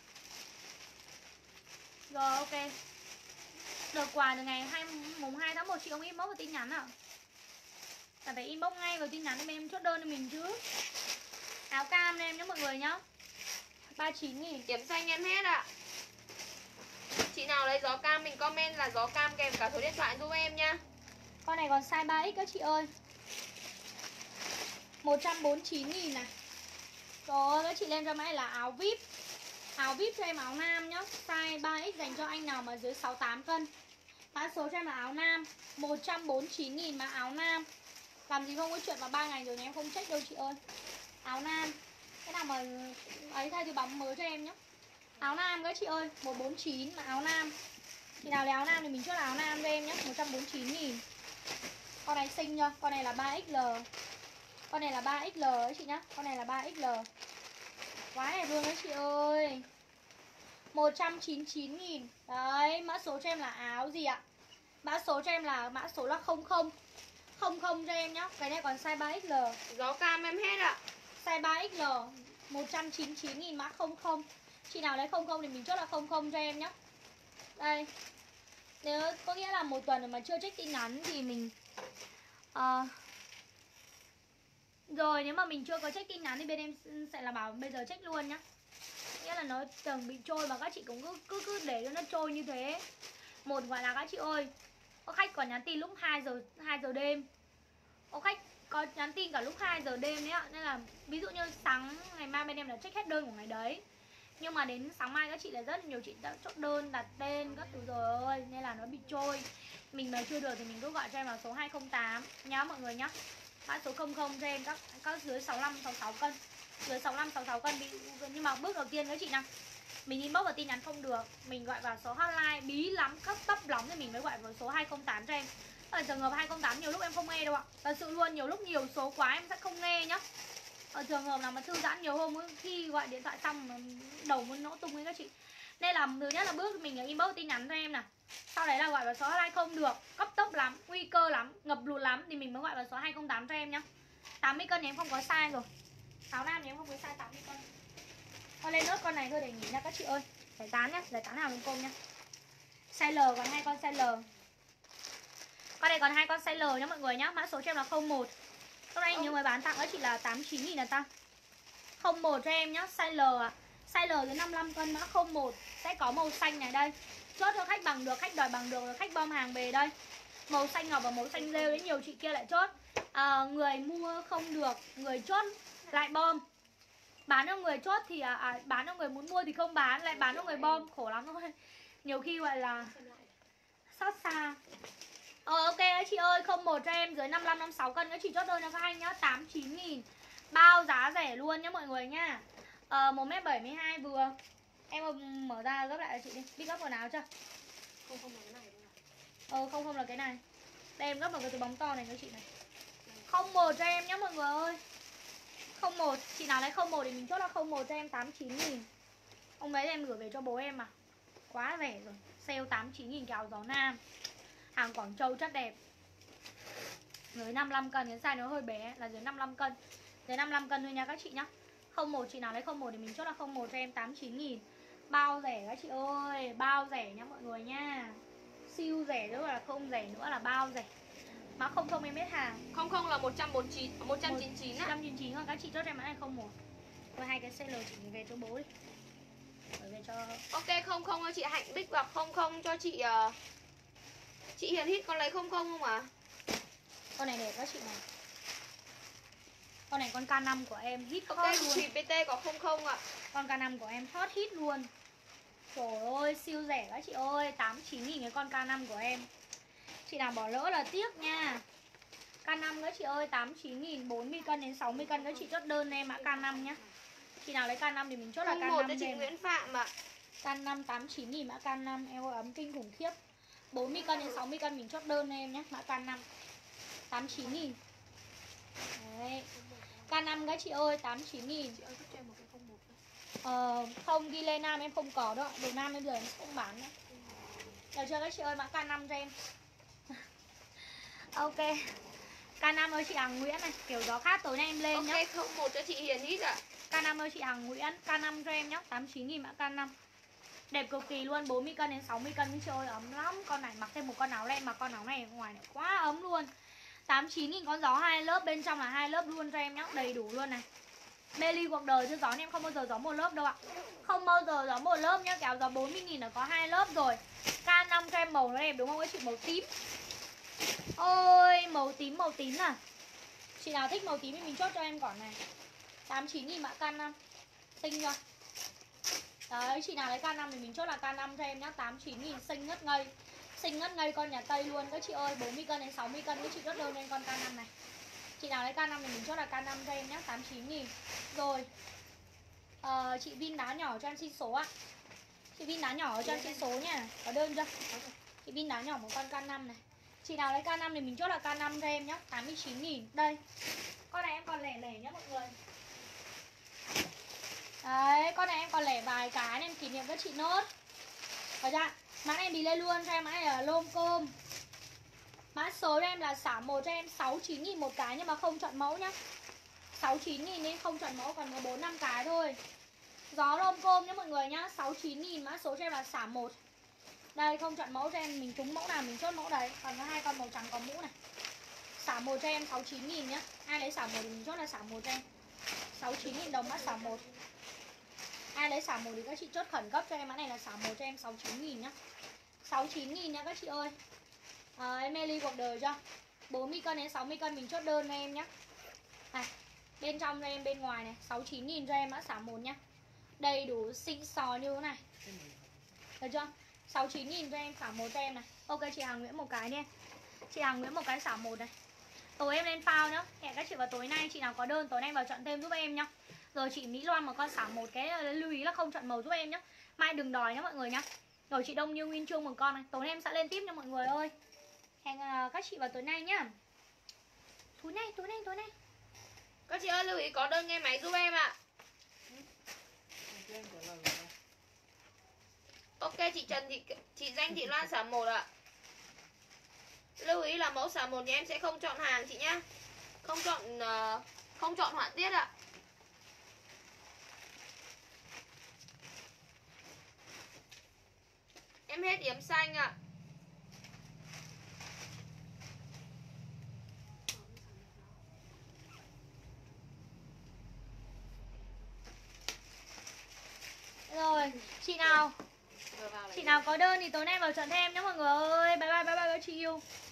Rồi, ok. Được quà từ ngày hai, mùng hai tháng một chị không inbox vào tin nhắn à? Là phải inbox ngay vào tin nhắn để em chốt đơn cho mình chứ. Áo cam này em nhé mọi người nhá. ba mươi chín nghìn. Yếm xanh em hết ạ. Chị nào lấy gió cam mình comment là gió cam kèm cả số điện thoại giúp em nhá. Con này còn size ba X các chị ơi. một trăm bốn mươi chín nghìn này. Rồi các chị lên cho mãi là áo vê i pê. Áo vê i pê cho em áo nam nhá. Size ba X dành cho anh nào mà dưới sáu mươi tám cân. Mã số cho em là áo nam một trăm bốn mươi chín nghìn mà áo nam. Làm gì không có chuyện mà ba ngày rồi nhà em không check đâu chị ơi. Áo nam. Cái nào mà ấy thay thì bấm mới cho em nhé. Áo nam các chị ơi, một trăm bốn mươi chín mà áo nam. Chị nào lấy áo nam thì mình chốt là áo nam cho em nhé, một trăm bốn mươi chín nghìn. Con này xinh chưa? Con này là ba X L. Con này là ba X L đấy chị nhá. Con này là ba X L. Quá đẹp luôn đấy chị ơi. một trăm chín mươi chín nghìn. Đấy, mã số cho em là áo gì ạ? Mã số cho em là mã số là không không. không không cho em nhá. Cái này còn size ba X L. Gió cam em hết ạ. Size ba X L một trăm chín mươi chín nghìn mã không không. Chị nào lấy không không thì mình chốt là không không cho em nhá. Đây. Nếu có nghĩa là một tuần mà chưa check tin nhắn thì mình uh, rồi nếu mà mình chưa có check tin nhắn thì bên em sẽ là bảo bây giờ check luôn nhá. Nghĩa là nó từng bị trôi mà các chị cũng cứ cứ, cứ để cho nó trôi như thế. Một gọi là các chị ơi, có khách còn nhắn tin lúc hai giờ hai giờ đêm. Có khách có nhắn tin cả lúc hai giờ đêm đấy ạ. Nên là ví dụ như sáng ngày mai bên em là check hết đơn của ngày đấy. Nhưng mà đến sáng mai các chị là rất nhiều chị đã chốt đơn, đặt tên các thứ rồi ơi. Nên là nó bị trôi. Mình mà chưa được thì mình cứ gọi cho em vào số hai không tám nhá mọi người nhá. Mã số không không cho em các, các dưới sáu mươi lăm, sáu mươi sáu cân. Dưới sáu mươi lăm, sáu mươi sáu cân bị. Nhưng mà bước đầu tiên các chị nào mình inbox vào tin nhắn không được, mình gọi vào số hotline bí lắm, cấp tấp lắm thì mình mới gọi vào số hai không tám cho em. Ở trường hợp hai không tám nhiều lúc em không nghe đâu ạ. Thật sự luôn, nhiều lúc nhiều số quá em sẽ không nghe nhá. Ở trường hợp nào mà thư giãn nhiều hôm khi gọi điện thoại xong mà đầu muốn nổ tung ấy các chị. Nên là thứ nhất là bước mình inbox tin nhắn cho em nè. Sau đấy là gọi vào số hotline không được, cấp tốc lắm, nguy cơ lắm, ngập lụt lắm thì mình mới gọi vào số hai không tám cho em nhá. tám mươi cân thì em không có size rồi. Áo nam thì em không có size tám mươi cân. Con lên nốt con này thôi để nghỉ nha các chị ơi. Giải tán nhá, giải tán hàng lông công nhá. Size L còn hai con size L. Con này còn hai con size L nhá mọi người nhá. Mã số cho em là không một. Lúc nãy nhiều người bán tặng các chị là tám mươi chín nghìn là tăng. không một cho em nhá, size L ạ. À. Size L dưới năm mươi lăm cân mã không một sẽ có màu xanh này đây. Chốt cho khách bằng được, khách đòi bằng được, khách bom hàng về đây. Màu xanh ngọc và màu xanh rêu đấy, nhiều chị kia lại chốt. À, người mua không được, người chốt lại bom. Bán cho người chốt thì à, à, bán cho người muốn mua thì không bán, lại bán cho người bom, khổ lắm thôi. Nhiều khi gọi là xót xa. Ờ ok các chị ơi, không một cho em dưới năm mươi lăm, năm mươi sáu cân các chị chốt đơn cho các anh nhá, tám mươi chín nghìn. Bao giá rẻ luôn nhá mọi người nhá. Ờ một mét bảy mươi hai vừa. Em mở ra gấp lại cho chị đi. Biết gấp quần áo chưa? Không không là cái này đâu. Ờ không không là cái này. Đây em gấp vào cái túi bóng to này cho chị này. không một cho em nhá mọi người ơi. không một, chị nào lấy không một thì mình chốt là không một cho em tám mươi chín nghìn. Ông ấy em gửi về cho bố em mà. Quá rẻ rồi. Sale tám mươi chín nghìn cái áo gió nam. Hàng Quảng Châu chất đẹp. Dưới năm mươi lăm cân, cái size nó hơi bé là dưới năm mươi lăm cân. Dưới năm mươi lăm cân thôi nha các chị nhá. không một chị nào lấy không một thì mình chốt là không một cho em tám mươi chín nghìn. Bao rẻ các chị ơi, bao rẻ nhá mọi người nha. Siêu rẻ nữa là không rẻ nữa là bao rẻ. Mã không không em hết hàng. Không không là một trăm bốn mươi chín, một trăm chín mươi chín á. một trăm chín mươi chín, còn các chị chốt em mã này không một. Rồi hai cái seller chị gửi về cho bố đi. Gửi về cho. Ok không không cho chị Hạnh Bích và không không cho chị uh... chị Hiền Hít con lấy không không không à? Con này đẹp các chị này. Con này con K năm của em hit hot Ok, luôn. Thủy pê tê có không không ạ. Con K năm của em hot hit luôn. Trời ơi siêu rẻ các chị ơi, tám mươi chín nghìn cái con K năm của em. Chị nào bỏ lỡ là tiếc nha. K năm các chị ơi, tám mươi chín nghìn, bốn mươi cân đến sáu mươi cân các chị chốt đơn em mã K năm nhá. Chị nào lấy K năm thì mình chốt là K năm không một cho chị em. Nguyễn Phạm ạ. Can năm tám mươi chín nghìn mã can năm. Em ơi ấm kinh khủng khiếp. bốn mươi cân đến sáu mươi cân mình chốt đơn em nhé. Mã can năm tám mươi chín nghìn. Đấy. Can năm các chị ơi tám mươi chín nghìn. Chị ơi giúp cho em một cái không một. Ờ, không ghi lên nam em không có đâu ạ. Đồ nam bây giờ em không bán nữa. Được chưa các chị ơi, mã can năm cho em. Ok. Can năm ơi chị Hằng Nguyễn này, kiểu gió khát tối nay em lên nhá. Ok không một cho chị Hiền ít ạ. Can năm ơi chị Hằng Nguyễn, can năm cho em nhá, tám mươi chín nghìn mã can năm. Đẹp cực kỳ luôn, bốn mươi cân đến sáu mươi cân các chị ơi, ấm lắm. Con này mặc thêm một con áo len, mặc con áo này ở ngoài này quá ấm luôn. tám mươi chín nghìn con gió hai lớp, bên trong là hai lớp luôn cho em nhá, đầy đủ luôn này. Meli cuộc đời chứ gió em không bao giờ gió một lớp đâu ạ. Không bao giờ gió một lớp nhá, kéo gió bốn mươi nghìn là có hai lớp rồi. Can năm cho em màu nó đẹp đúng không các chị, màu tím. Ôi màu tím màu tím à. Chị nào thích màu tím thì mình chốt cho em quả này. tám mươi chín nghìn mã can năm. Xinh chưa? Đấy, chị nào lấy can năm thì mình chốt là can năm cho em nhá, tám mươi chín nghìn xinh ngất ngây. Xinh ngất ngây con nhà Tây luôn các chị ơi, bốn mươi cân đến sáu mươi cân các chị chốt đơn lên con can năm này. Chị nào lấy can năm thì mình chốt là can năm cho em nhá, tám mươi chín nghìn. Rồi. Ờ, chị Vin đá nhỏ cho em xin số ạ. Chị Vin đá nhỏ cho em xin số nha. Có đơn chưa? Chị Vin đá nhỏ một con can năm này. Chị nào lấy can năm thì mình chốt là can năm cho em nhá, tám mươi chín nghìn. Đây. Con này em còn lẻ lẻ nhá mọi người. Đấy, con này em còn lẻ vài cái em kỷ niệm các chị nốt. Được chưa? Mã này đi lên luôn cho em, mã này là lôm cơm. Mã số cho em là xả một cho em sáu mươi chín nghìn một cái nhưng mà không chọn mẫu nhá. sáu mươi chín nghìn nên không chọn mẫu, còn có bốn năm cái thôi. Gió lôm cơm nhá mọi người nhá, sáu mươi chín nghìn mã số cho em là xả một. Đây không chọn mẫu cho em, mình trúng mẫu nào mình chốt mẫu đấy. Còn có hai con màu trắng có mũ này. Xả một cho em sáu mươi chín nghìn nhá. Ai lấy xả một thì mình chốt là xả một cho em. sáu mươi chín nghìn đồng mã xả một. Ai lấy xả một thì các chị chốt khẩn cấp cho em, mã này là xả một cho em sáu mươi chín nghìn nhá. sáu mươi chín nghìn nhá các chị ơi. À, em Meli cuộc đời chưa? bốn mươi cân đến sáu mươi cân mình chốt đơn cho em nhá. Này, bên trong cho em, bên ngoài này, sáu mươi chín nghìn cho em mã xả một nhá. Đầy đủ xinh xò như thế này. Được chưa? sáu mươi chín nghìn cho em xả một cho em này. Ok chị Hằng Nguyễn một cái đi em. Chị Hằng Nguyễn một cái xả một này. Tối em lên phao nhá. Hẹn các chị vào tối nay, chị nào có đơn tối nay vào chọn thêm giúp em nhá. Rồi chị Mỹ Loan một con xả một cái, lưu ý là không chọn màu giúp em nhá. Mai đừng đòi nhá mọi người nhá. Rồi chị Đông Như Nguyên Trương một con này. Tối nay em sẽ lên tiếp nha mọi người ơi. Hẹn uh, các chị vào tối nay nhá. Tối nay, tối nay, tối nay. Các chị ơi lưu ý có đơn nghe máy giúp em ạ. Ok chị Trần chị chị danh chị Loan xả một ạ. Lưu ý là mẫu xả một nhà em sẽ không chọn hàng chị nhá. Không chọn uh, không chọn họa tiết ạ. Em hết yếm xanh ạ. Rồi, chị nào Chị nào có đơn thì tối nay vào chọn thêm nhé mọi người ơi. Bye bye bye bye các chị yêu.